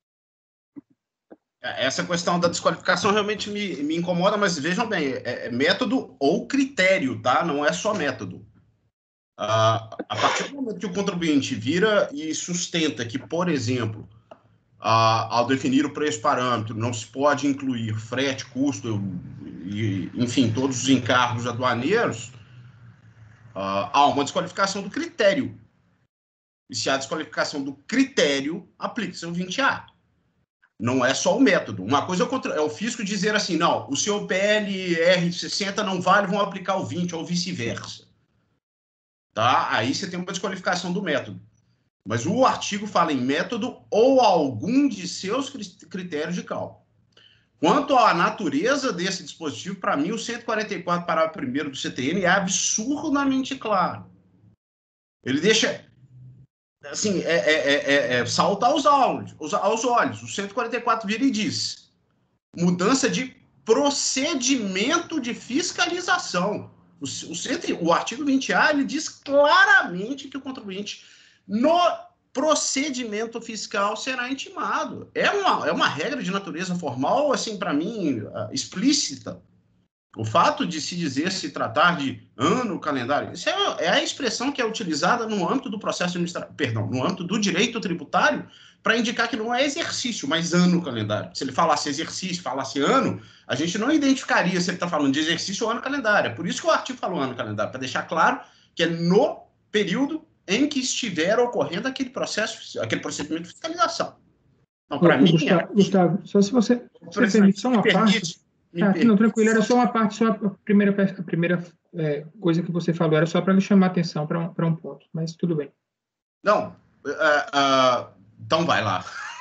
Essa questão da desqualificação realmente me incomoda, mas vejam bem, é método ou critério, tá? Não é só método. A partir do momento que o contribuinte vira e sustenta que, por exemplo, ao definir o preço parâmetro, não se pode incluir frete, custo, e, enfim, todos os encargos aduaneiros, há uma desqualificação do critério. E se há desqualificação do critério, aplica-se o 20A. Não é só o método. Uma coisa é o fisco dizer assim, não, o seu PLR 60 não vale, vão aplicar o 20, ou vice-versa. tá? Aí você tem uma desqualificação do método. Mas o artigo fala em método ou algum de seus critérios de cálculo. Quanto à natureza desse dispositivo, para mim, o 144, parágrafo 1º do CTN é absurdamente claro. Ele deixa, assim, salta aos olhos. O 144 vira e diz: mudança de procedimento de fiscalização. O artigo 20A, ele diz claramente que o contribuinte, no procedimento fiscal, será intimado. É uma regra de natureza formal, assim, para mim, explícita. O fato de se dizer, se tratar de ano calendário, isso é a expressão que é utilizada no âmbito do processo administrativo, no âmbito do direito tributário, para indicar que não é exercício, mas ano calendário. Se ele falasse exercício, falasse ano, a gente não identificaria se ele está falando de exercício ou ano calendário. É por isso que o artigo falou ano calendário, para deixar claro que é no período em que estiver ocorrendo aquele processo, aquele procedimento de fiscalização. Então, para mim... Gustavo, só se você permite só uma parte... não, tranquilo, era só uma parte, só a primeira coisa que você falou, era só para lhe chamar a atenção para um ponto, mas tudo bem. Não, então vai lá.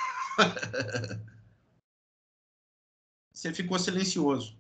Você ficou silencioso.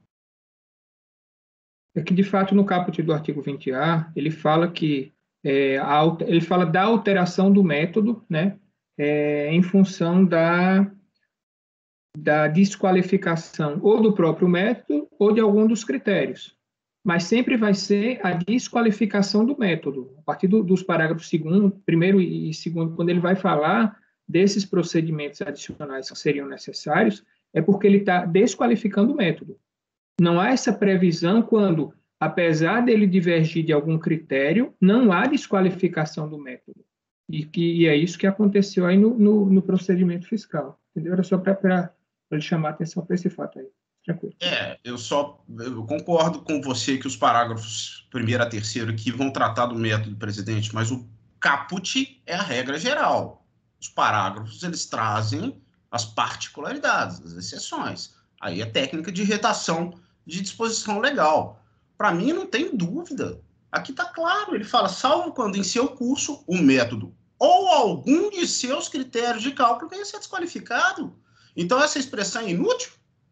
É que, de fato, no caput do artigo 20A, ele fala que ele fala da alteração do método, né, em função da desqualificação ou do próprio método ou de algum dos critérios. Mas sempre vai ser a desqualificação do método. A partir dos parágrafos 1º e 2º, quando ele vai falar desses procedimentos adicionais que seriam necessários, é porque ele está desqualificando o método. Não há essa previsão quando, apesar dele divergir de algum critério, não há desqualificação do método. E é isso que aconteceu aí no procedimento fiscal. Entendeu? Era só para lhe chamar a atenção para esse fato aí. Tranquilo. Eu concordo com você que os parágrafos 1º a 3º aqui vão tratar do método, presidente, mas o caput é a regra geral. Os parágrafos, eles trazem as particularidades, as exceções. Aí é técnica de redação de disposição legal. Para mim, não tem dúvida. Aqui está claro, ele fala, salvo quando em seu curso o método ou algum de seus critérios de cálculo venha a ser desqualificado. Então, essa expressão é inútil?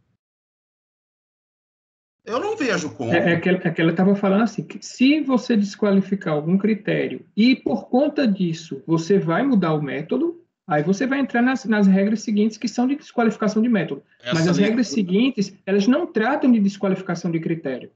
Eu não vejo como. É que ela estava falando assim, que se você desqualificar algum critério e, por conta disso, você vai mudar o método, aí você vai entrar nas regras seguintes, que são de desqualificação de método. Mas as regras seguintes, elas não tratam de desqualificação de critério.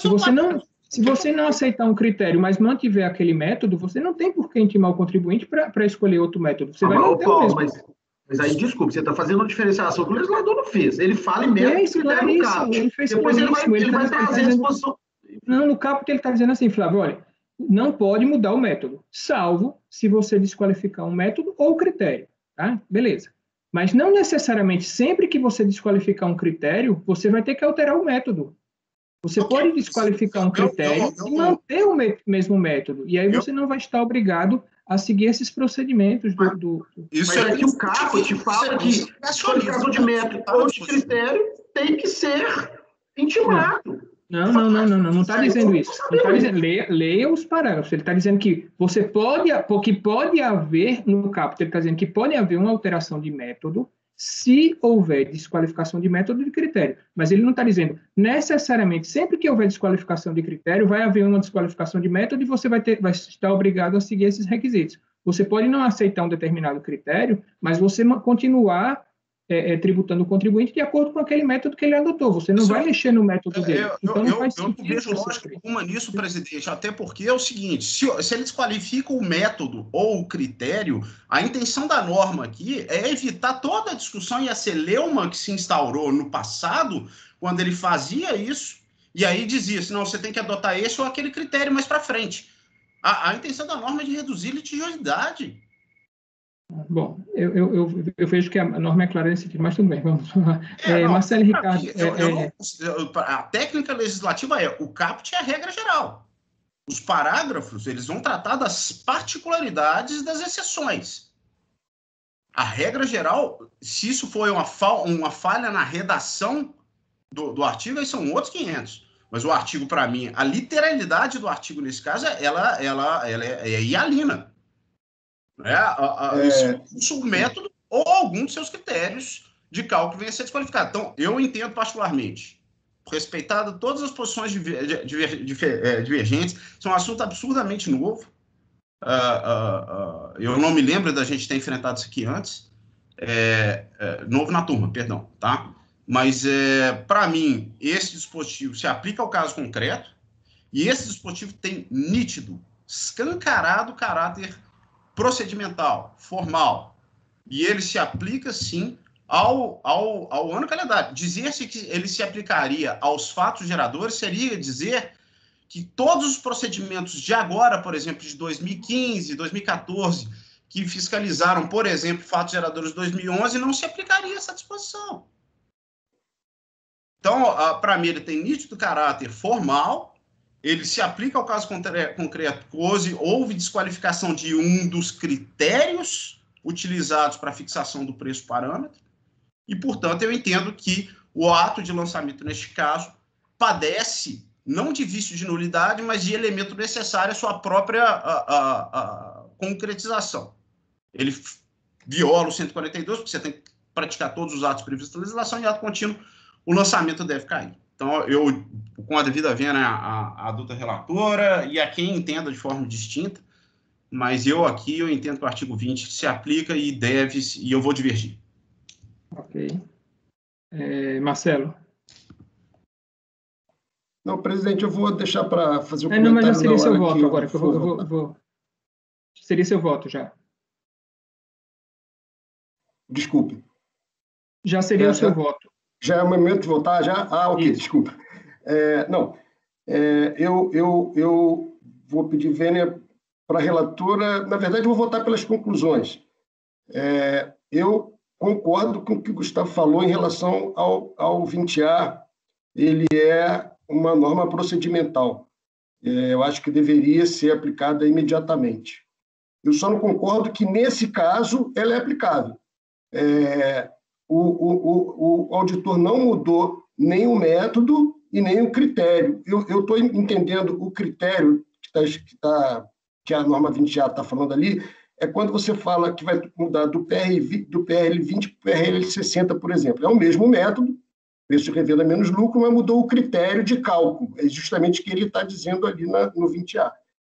Se você não aceitar um critério, mas mantiver aquele método, você não tem por que intimar o contribuinte para escolher outro método. Você vai manter o mesmo. Mas aí, desculpe, você está fazendo uma diferenciação que o legislador não fez. Ele fala em método critério no caput. Depois ele vai trazer a disposição. Não, no caput ele está dizendo assim, Flávio, olha, não pode mudar o método, salvo se você desqualificar um método ou o critério, tá? Beleza. Mas não necessariamente sempre que você desqualificar um critério, você vai ter que alterar o método. Você pode desqualificar um critério e manter o mesmo método, e aí você não vai estar obrigado a seguir esses procedimentos Isso mas aqui o caput fala que desqualificação de método ou de critério tem que ser intimado. Não está dizendo isso. Não tá dizendo, leia os parágrafos. Ele está dizendo que você pode, porque pode haver, no caput, ele está dizendo que pode haver uma alteração de método se houver desqualificação de método e de critério. Mas ele não está dizendo, necessariamente, sempre que houver desqualificação de critério, vai haver uma desqualificação de método e você vai estar obrigado a seguir esses requisitos. Você pode não aceitar um determinado critério, mas você continuar tributando o contribuinte de acordo com aquele método que ele adotou. Você não vai mexer no método dele. Então, não faz sentido. Eu não vejo lógica alguma nisso, presidente, até porque é o seguinte, se ele desqualifica o método ou o critério, a intenção da norma aqui é evitar toda a discussão e a celeuma que se instaurou no passado, quando ele fazia isso, e aí dizia, não, você tem que adotar esse ou aquele critério mais para frente. A intenção da norma é de reduzir litigiosidade. Bom, eu vejo que a norma é clara nesse sentido, mas tudo bem, vamos lá. Marcelo e Ricardo... a técnica legislativa o caput é a regra geral. Os parágrafos, eles vão tratar das particularidades das exceções. A regra geral, se isso foi uma falha na redação do artigo, aí são outros 500. Mas o artigo, para mim, a literalidade do artigo, nesse caso, ela é hialina. Isso o método ou algum dos seus critérios de cálculo venha a ser desqualificado. Então, eu entendo particularmente, respeitado todas as posições divergentes, isso é um assunto absurdamente novo. Eu não me lembro da gente ter enfrentado isso aqui antes. Novo na turma, perdão, tá? Mas, para mim, esse dispositivo se aplica ao caso concreto e esse dispositivo tem nítido, escancarado caráter procedimental, formal. E ele se aplica, sim, ao ano calendário. Dizer-se que ele se aplicaria aos fatos geradores seria dizer que todos os procedimentos de agora, por exemplo, de 2015, 2014, que fiscalizaram, por exemplo, fatos geradores de 2011, não se aplicaria essa disposição. Então, para mim, ele tem nítido caráter formal, ele se aplica ao caso concreto, houve desqualificação de um dos critérios utilizados para a fixação do preço parâmetro, e, portanto, eu entendo que o ato de lançamento, neste caso, padece não de vício de nulidade, mas de elemento necessário à sua própria concretização. Ele viola o 142, porque você tem que praticar todos os atos previstos na legislação, e ato contínuo, o lançamento deve cair. Então, eu, com a devida vênia à douta relatora e a quem entenda de forma distinta, mas eu entendo que o artigo 20 se aplica e deve, e eu vou divergir. Ok. Marcelo? Não, presidente, eu vou deixar para fazer o comentário. Não, mas já seria seu voto que agora, que eu vou... Seria seu voto já. Desculpe. Já seria o seu voto. Já é o momento de votar? Já? Ok, isso. Desculpa. Eu vou pedir vênia para a relatora. Na verdade, eu vou votar pelas conclusões. Eu concordo com o que o Gustavo falou em relação ao 20A. Ele é uma norma procedimental. Eu acho que deveria ser aplicada imediatamente. Eu só não concordo que, nesse caso, ela é aplicável. O auditor não mudou nem o método e nem o critério. Eu estou entendendo o critério que a norma 20A está falando ali, é quando você fala que vai mudar do PRL 20 para o PRL 60, por exemplo. É o mesmo método, preço de revenda menos lucro, mas mudou o critério de cálculo. É justamente o que ele está dizendo ali no 20A.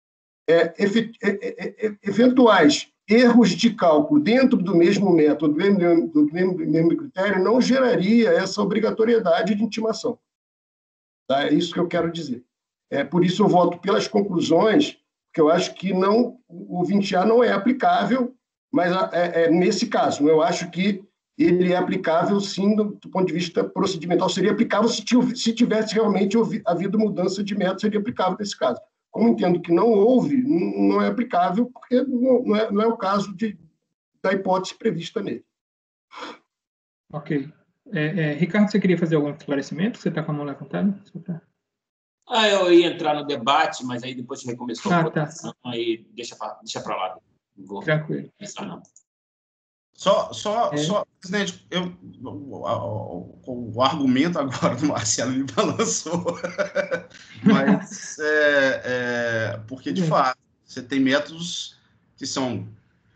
Eventuais erros de cálculo dentro do mesmo método, do mesmo critério, não geraria essa obrigatoriedade de intimação. Tá? É isso que eu quero dizer. Por isso eu voto pelas conclusões, porque eu acho que o 20A não é aplicável, mas nesse caso, eu acho que ele é aplicável, sim, do ponto de vista procedimental, seria aplicável se tivesse realmente havido mudança de método, seria aplicável nesse caso. Como entendo que não houve, não é aplicável, porque não é o caso da hipótese prevista nele. Ok. Ricardo, você queria fazer algum esclarecimento? Você está com a mão levantada? Eu ia entrar no debate, mas aí depois que recomeçou a votação, tá. Aí deixa para lá. Não vou Tranquilo. pensar, não. Presidente, o argumento agora do Marcelo me balançou, mas porque, de fato, você tem métodos que são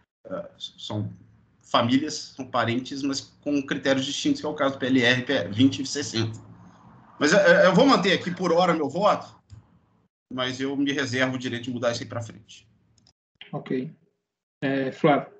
famílias, são parentes, mas com critérios distintos, que é o caso do PLR 20 e 60. Mas eu vou manter aqui por hora meu voto, mas eu me reservo o direito de mudar isso aí para frente. Ok. Flávio.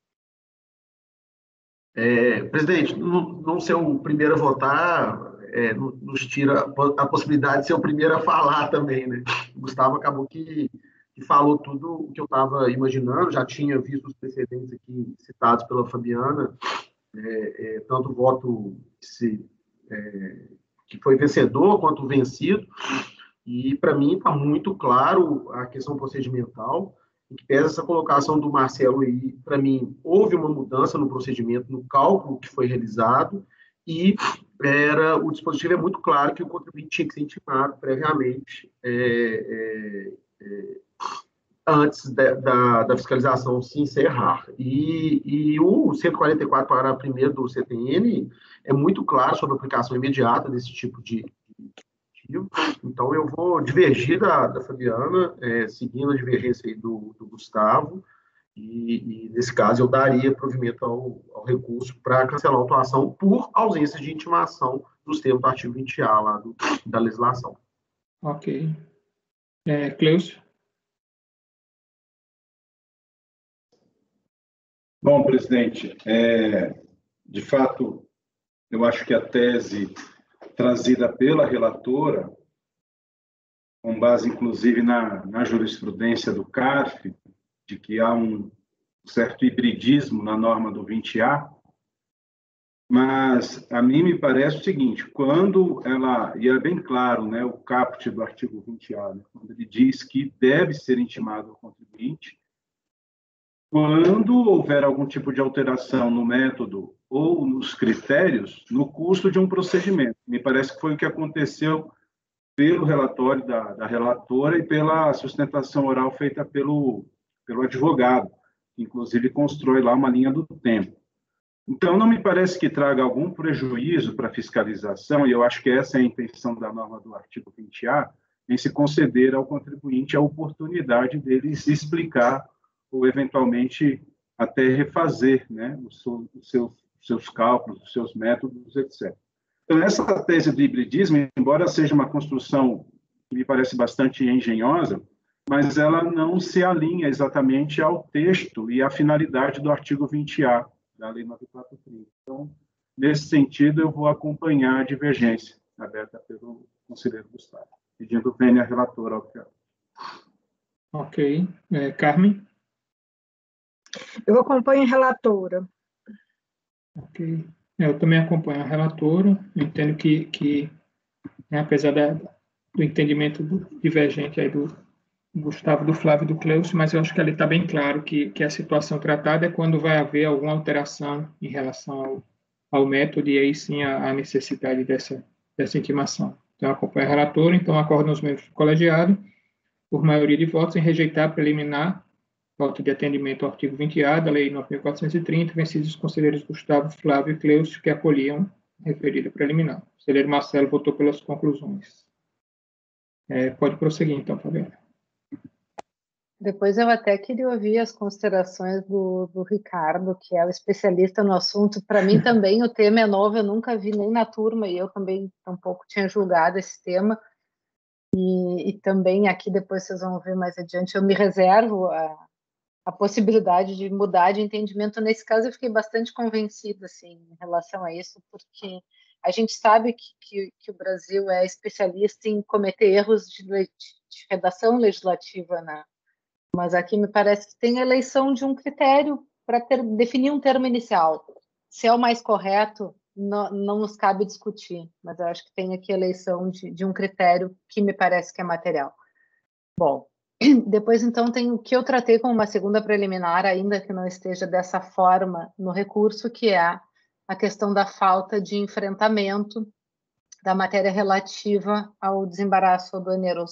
Presidente, não ser o primeiro a votar nos tira a possibilidade de ser o primeiro a falar também, né? O Gustavo acabou que falou tudo o que eu estava imaginando, já tinha visto os precedentes aqui citados pela Fabiana, tanto o voto que foi vencedor quanto o vencido, e para mim está muito claro a questão procedimental, em que pesa essa colocação do Marcelo aí, para mim, houve uma mudança no procedimento, no cálculo que foi realizado, e o dispositivo é muito claro que o contribuinte tinha que ser intimado previamente, antes da fiscalização se encerrar. E o 144, parágrafo 1º do CTN, é muito claro sobre a aplicação imediata desse tipo de dispositivo. Então, eu vou divergir da Fabiana, seguindo a divergência aí do Gustavo, e, nesse caso, eu daria provimento ao recurso para cancelar a autuação por ausência de intimação dos termos do artigo 20A lá da legislação. Ok. Cleucio? Bom, presidente, de fato, eu acho que a tese trazida pela relatora, com base, inclusive, na jurisprudência do CARF, de que há um certo hibridismo na norma do 20A, mas a mim me parece o seguinte, quando ela, e é bem claro, né, o caput do artigo 20A, né, quando ele diz que deve ser intimado ao contribuinte, quando houver algum tipo de alteração no método ou nos critérios, no custo de um procedimento. Me parece que foi o que aconteceu pelo relatório da relatora e pela sustentação oral feita pelo advogado, que inclusive constrói lá uma linha do tempo. Então, não me parece que traga algum prejuízo para a fiscalização, e eu acho que essa é a intenção da norma do artigo 20A, em se conceder ao contribuinte a oportunidade dele se explicar ou, eventualmente, até refazer, né, os seus cálculos, os seus métodos, etc. Então, essa tese do hibridismo, embora seja uma construção que me parece bastante engenhosa, mas ela não se alinha exatamente ao texto e à finalidade do artigo 20A da Lei 9430. Então, nesse sentido, eu vou acompanhar a divergência aberta pelo conselheiro Gustavo, pedindo vênia à relatora, obviamente. Ok. Carmen? Eu acompanho a relatora. Ok. Eu também acompanho a relatora. Eu entendo que apesar do entendimento divergente aí do Gustavo, do Flávio e do Cleucio, mas eu acho que ali está bem claro que a situação tratada é quando vai haver alguma alteração em relação ao método, e aí sim a necessidade dessa intimação. Então, eu acompanho a relatora, então acordam os membros do colegiado, por maioria de votos, em rejeitar a preliminar, falta de atendimento ao artigo 20A da Lei 9.430, vencidos os conselheiros Gustavo, Flávio e Cleucio, que acolhiam a referida preliminar. O conselheiro Marcelo votou pelas conclusões. Pode prosseguir, então, Fabiana. Depois eu até queria ouvir as considerações do Ricardo, que é o especialista no assunto. Para mim também o tema é novo, eu nunca vi nem na turma, e eu também tampouco tinha julgado esse tema. E também aqui, depois vocês vão ver mais adiante, eu me reservo a possibilidade de mudar de entendimento. Nesse caso, eu fiquei bastante convencida assim, em relação a isso, porque a gente sabe que o Brasil é especialista em cometer erros de redação legislativa, né? Mas aqui me parece que tem a eleição de um critério para definir um termo inicial. Se é o mais correto, não nos cabe discutir, mas eu acho que tem aqui a eleição de um critério que me parece que é material. Bom, depois então tem o que eu tratei como uma segunda preliminar, ainda que não esteja dessa forma no recurso, que é a questão da falta de enfrentamento da matéria relativa ao desembaraço aduaneiro,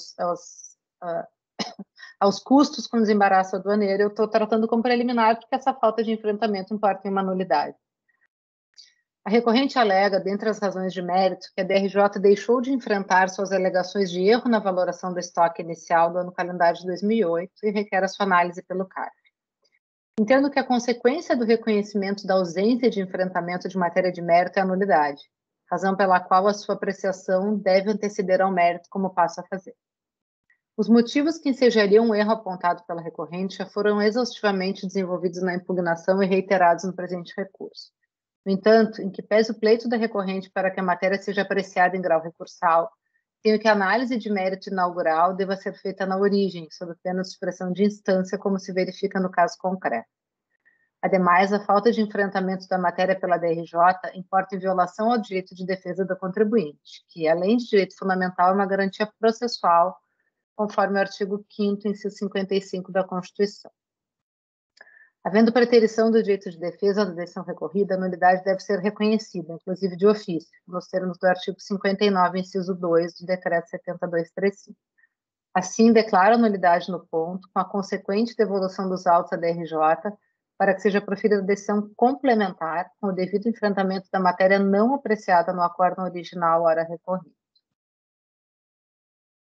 aos custos com desembaraço aduaneiro. Eu estou tratando como preliminar porque essa falta de enfrentamento importa em uma nulidade. A recorrente alega, dentre as razões de mérito, que a DRJ deixou de enfrentar suas alegações de erro na valoração do estoque inicial do ano calendário de 2008 e requer a sua análise pelo CARF. Entendo que a consequência do reconhecimento da ausência de enfrentamento de matéria de mérito é a nulidade, razão pela qual a sua apreciação deve anteceder ao mérito como passo a fazer. Os motivos que ensejariam o erro apontado pela recorrente já foram exaustivamente desenvolvidos na impugnação e reiterados no presente recurso. No entanto, em que pese o pleito da recorrente para que a matéria seja apreciada em grau recursal, tenho que a análise de mérito inaugural deva ser feita na origem, sob pena de supressão de instância, como se verifica no caso concreto. Ademais, a falta de enfrentamento da matéria pela DRJ importa em violação ao direito de defesa do contribuinte, que, além de direito fundamental, é uma garantia processual, conforme o artigo 5º, inciso 55 da Constituição. Havendo preterição do direito de defesa da decisão recorrida, a nulidade deve ser reconhecida, inclusive de ofício, nos termos do artigo 59, inciso 2 do Decreto 7235. Assim, declara a nulidade no ponto, com a consequente devolução dos autos à DRJ, para que seja proferida a decisão complementar, com o devido enfrentamento da matéria não apreciada no acórdão original hora recorrida.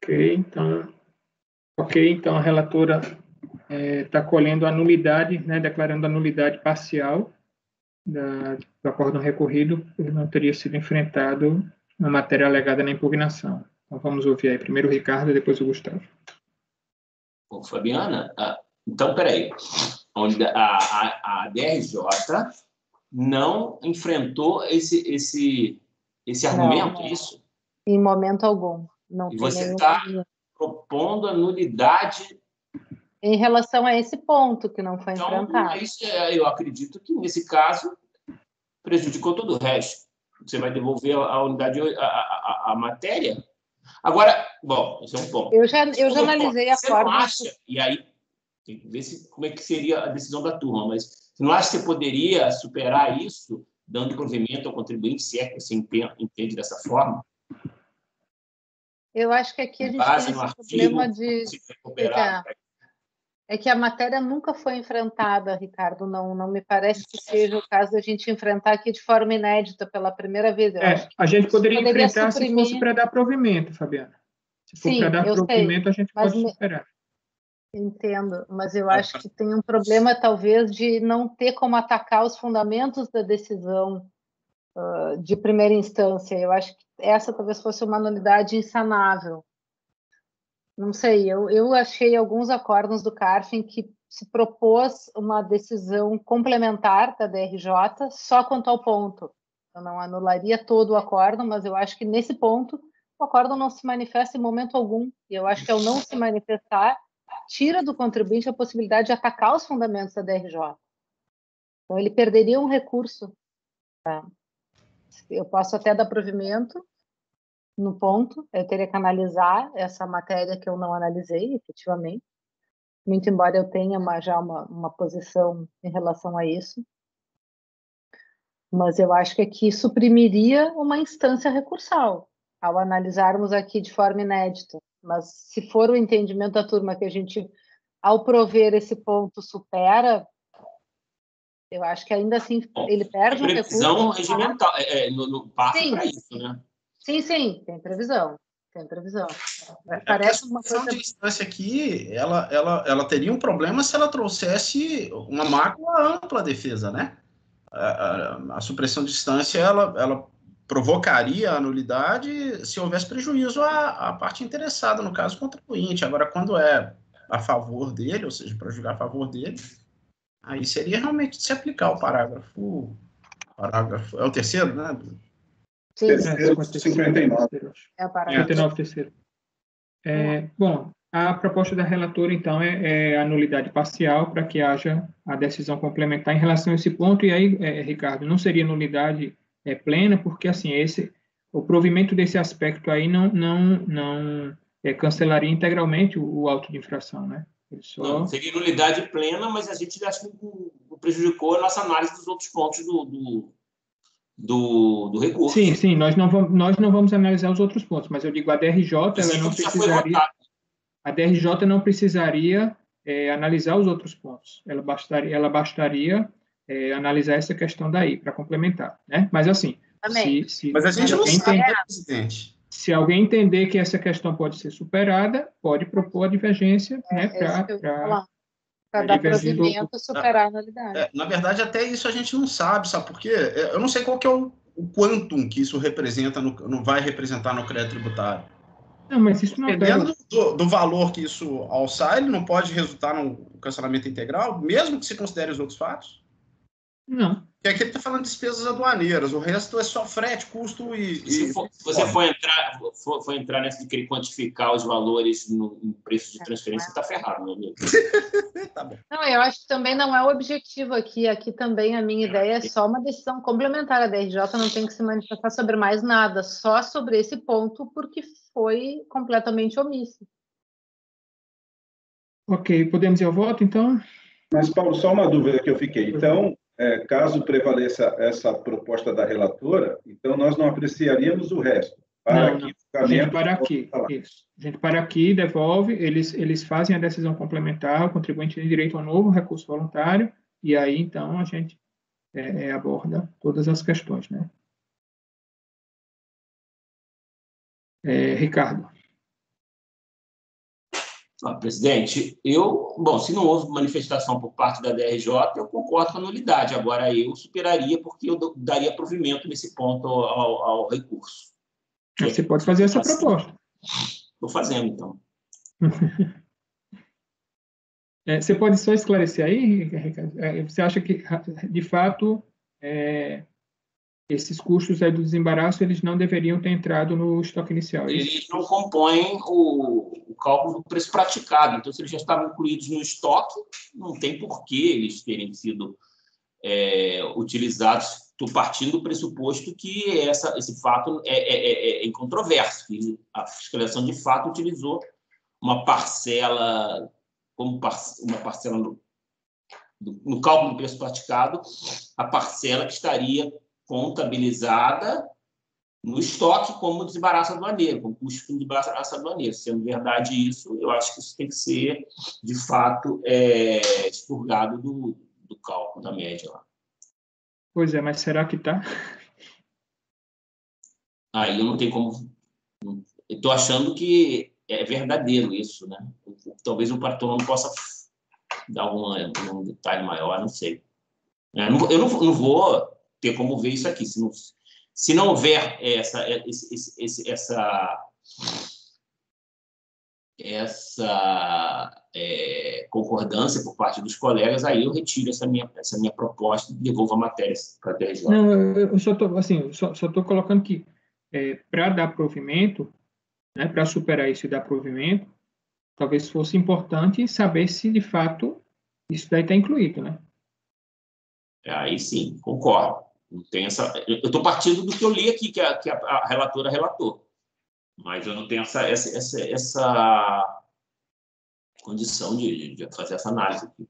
Então a relatora está colhendo a nulidade, né, declarando a nulidade parcial do acórdão recorrido, ele não teria sido enfrentado na matéria alegada na impugnação. Então vamos ouvir aí primeiro o Ricardo e depois o Gustavo. Bom, Fabiana, então, peraí. A DRJ não enfrentou esse argumento, Não. isso? Em momento algum. Não E tem você nenhum está problema. propondo a nulidade. Em relação a esse ponto que não foi Então, enfrentado. eu acredito que, nesse caso, prejudicou todo o resto. Você vai devolver a unidade, a matéria. Agora, bom, esse é um ponto. Eu já analisei a Você não forma. acha, e aí tem que ver como é que seria a decisão da turma, mas você não acha que você poderia superar isso dando provimento ao contribuinte, se é que você entende dessa forma? Eu acho que aqui a gente Base tem no esse problema artigo, de... se recuperar. É que a matéria nunca foi enfrentada, Ricardo. Não me parece que seja o caso da gente enfrentar aqui de forma inédita pela primeira vez. Eu acho que A gente poderia enfrentar suprimir... se fosse para dar provimento, Fabiana. Se for Sim, para dar eu provimento, sei, a gente mas pode superar. Entendo, mas eu acho que tem um problema, talvez, de não ter como atacar os fundamentos da decisão de primeira instância. Eu acho que essa talvez fosse uma nulidade insanável. Não sei, eu achei alguns acórdãos do CARF em que se propôs uma decisão complementar da DRJ só quanto ao ponto. Eu não anularia todo o acórdão, mas eu acho que nesse ponto o acórdão não se manifesta em momento algum. E eu acho que ao não se manifestar, tira do contribuinte a possibilidade de atacar os fundamentos da DRJ. Então ele perderia um recurso. Tá? Eu posso até dar provimento no ponto, eu teria que analisar essa matéria que eu não analisei, efetivamente, muito embora eu tenha já uma posição em relação a isso, mas eu acho que aqui suprimiria uma instância recursal, ao analisarmos aqui de forma inédita, mas se for o entendimento da turma que a gente, ao prover esse ponto, supera, eu acho que ainda assim ele perde um recurso. Previsão regimental, passa para isso, né? Sim, tem previsão. Parece uma coisa de instância aqui, ela teria um problema se ela trouxesse uma mácula ampla defesa, né? A supressão de instância, ela provocaria a nulidade se houvesse prejuízo à parte interessada, no caso, o contribuinte. Agora, quando é a favor dele, ou seja, para julgar a favor dele, aí seria realmente se aplicar o parágrafo é o terceiro, né? Sim. 59. É o parágrafo. 59 terceiro. Bom, a proposta da relatora, então, é a nulidade parcial para que haja a decisão complementar em relação a esse ponto. E aí, Ricardo, não seria nulidade plena, porque, assim, o provimento desse aspecto aí não cancelaria integralmente o auto de infração, né? Não, seria nulidade plena, mas a gente acho que prejudicou a nossa análise dos outros pontos do recurso. Sim, nós não vamos analisar os outros pontos, mas eu digo a DRJ, ela não precisaria... A DRJ não precisaria analisar os outros pontos. Ela bastaria analisar essa questão daí, para complementar. Né? Mas, assim, mas a gente não sabe, né, presidente? Se alguém entender que essa questão pode ser superada, pode propor a divergência, né, para dar provimento, superar a nulidade. Na verdade, até isso a gente não sabe por quê? Eu não sei qual que é o quantum que isso representa, vai representar no crédito tributário. Não, mas isso não dependendo do valor que isso alçar, ele não pode resultar no cancelamento integral, mesmo que se considere os outros fatos? Não. Porque aqui ele está falando de despesas aduaneiras, o resto é só frete, custo Se você for entrar nessa de querer quantificar os valores no preço de transferência, está ferrado, meu amigo. Tá bom. Não, eu acho que também não é o objetivo aqui. Aqui também a minha ideia é só uma decisão complementar. A DRJ não tem que se manifestar sobre mais nada, só sobre esse ponto, porque foi completamente omisso. Ok, podemos ir ao voto, então? Mas, Paulo, só uma dúvida que eu fiquei. Então, caso prevaleça essa proposta da relatora, então nós não apreciaríamos o resto. Não. A gente para aqui. Isso. A gente para aqui, devolve, eles fazem a decisão complementar, o contribuinte tem direito a um novo recurso voluntário, e aí, então, a gente aborda todas as questões, né? Ricardo. Presidente, se não houve manifestação por parte da DRJ, eu concordo com a nulidade. Agora, eu superaria, porque eu daria provimento nesse ponto ao recurso. Você pode fazer essa proposta. Estou fazendo, então. Você pode só esclarecer aí, Ricardo? Você acha que, de fato, esses custos aí do desembaraço, eles não deveriam ter entrado no estoque inicial? Eles não compõem o cálculo do preço praticado. Então, se eles já estavam incluídos no estoque, não tem por que eles terem sido utilizados. Estou partindo do pressuposto que esse fato é incontroverso, que a fiscalização, de fato, utilizou uma parcela, como uma parcela no cálculo do preço praticado, a parcela que estaria contabilizada no estoque como desembaraço aduaneiro, como custo de desembaraço aduaneiro. Sendo verdade isso, eu acho que isso tem que ser, de fato, expurgado do cálculo da média lá. Pois é, mas será que está? Aí eu não tenho como... Estou achando que é verdadeiro isso, né? Talvez o patrono possa dar um detalhe maior, não sei. Eu não vou ter como ver isso aqui. Se não houver essa concordância por parte dos colegas, aí eu retiro essa minha proposta e devolvo a matéria para a DRJ. Não, eu só estou colocando que, para dar provimento, né, para superar isso e dar provimento, talvez fosse importante saber se, de fato, isso daí está incluído, né? Aí sim, concordo. Eu estou partindo do que eu li aqui, que a relatora relatou. Mas eu não tenho essa condição de fazer essa análise aqui.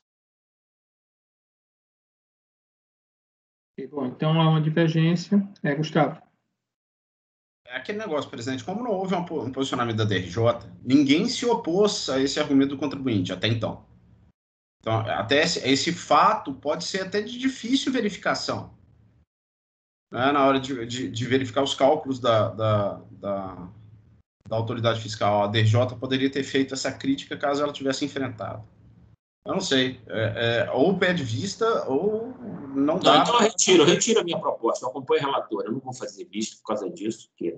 Bom, então há uma divergência. Gustavo. É aquele negócio, presidente, como não houve um posicionamento da DRJ, ninguém se opôs a esse argumento do contribuinte até então. Então, até esse fato pode ser até de difícil verificação, né, na hora de verificar os cálculos da autoridade fiscal. A DRJ poderia ter feito essa crítica caso ela tivesse enfrentado. Eu não sei. Ou pede vista ou não dá. Então eu retiro a minha proposta. Eu acompanho a relatora. Eu não vou fazer vista por causa disso. Porque...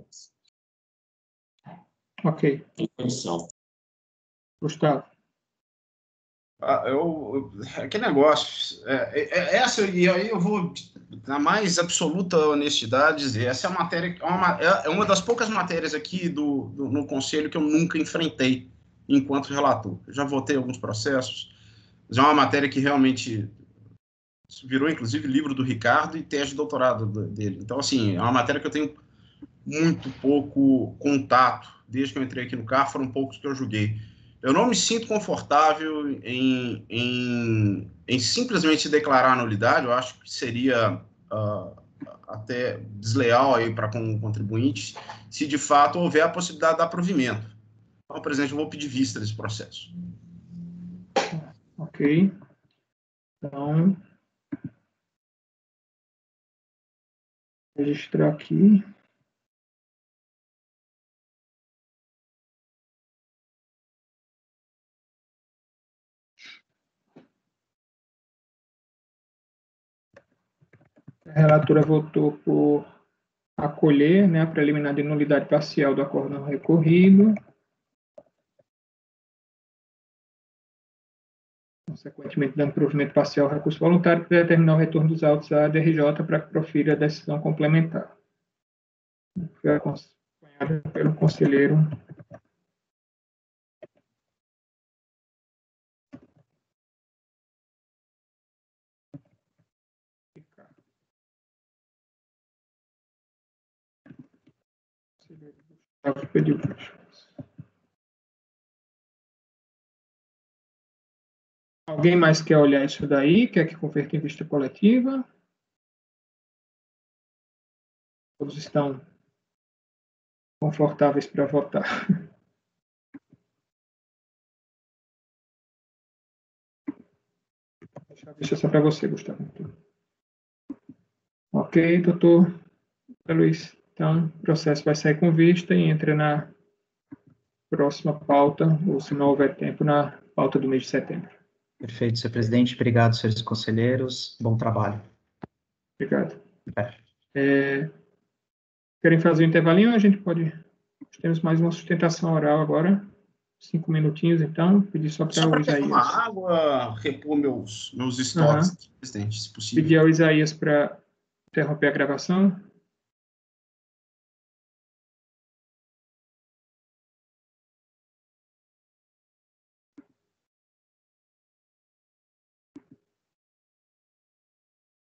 Ok. Tem condição. Gustavo. Aquele negócio. E aí eu vou, na mais absoluta honestidade, dizer: essa é uma matéria, é uma das poucas matérias aqui no Conselho que eu nunca enfrentei enquanto relator. Eu já votei alguns processos, mas é uma matéria que realmente virou, inclusive, livro do Ricardo e tese de doutorado dele. Então, assim, é uma matéria que eu tenho muito pouco contato. Desde que eu entrei aqui no CAR, foram poucos que eu julguei. Eu não me sinto confortável em simplesmente declarar a nulidade. Eu acho que seria até desleal aí para com o contribuinte, se de fato houver a possibilidade de dar provimento. Então, presidente, eu vou pedir vista desse processo. Ok. Então, registrar aqui. A relatora votou por acolher, né, a preliminar de nulidade parcial do acordo não recorrido. Consequentemente, dando provimento parcial ao recurso voluntário para determinar o retorno dos autos à DRJ para que profira a decisão complementar. Foi acompanhada pelo conselheiro Ricardo. Conselheiro Gustavo pediu para Alguém mais quer olhar isso daí? Quer que converta em vista coletiva? Todos estão confortáveis para votar. Vou deixar a vista só para você, Gustavo. Ok, doutor Luiz. Então, o processo vai sair com vista e entra na próxima pauta, ou se não houver tempo, na pauta do mês de setembro. Perfeito, senhor presidente. Obrigado, senhores conselheiros. Bom trabalho. Obrigado. Querem fazer o intervalinho? A gente pode... Temos mais uma sustentação oral agora. 5 minutinhos, então. Pedir só para o pegar Isaías. uma água, repor meus estoques, presidente, se possível. Pedir ao Isaías para interromper a gravação.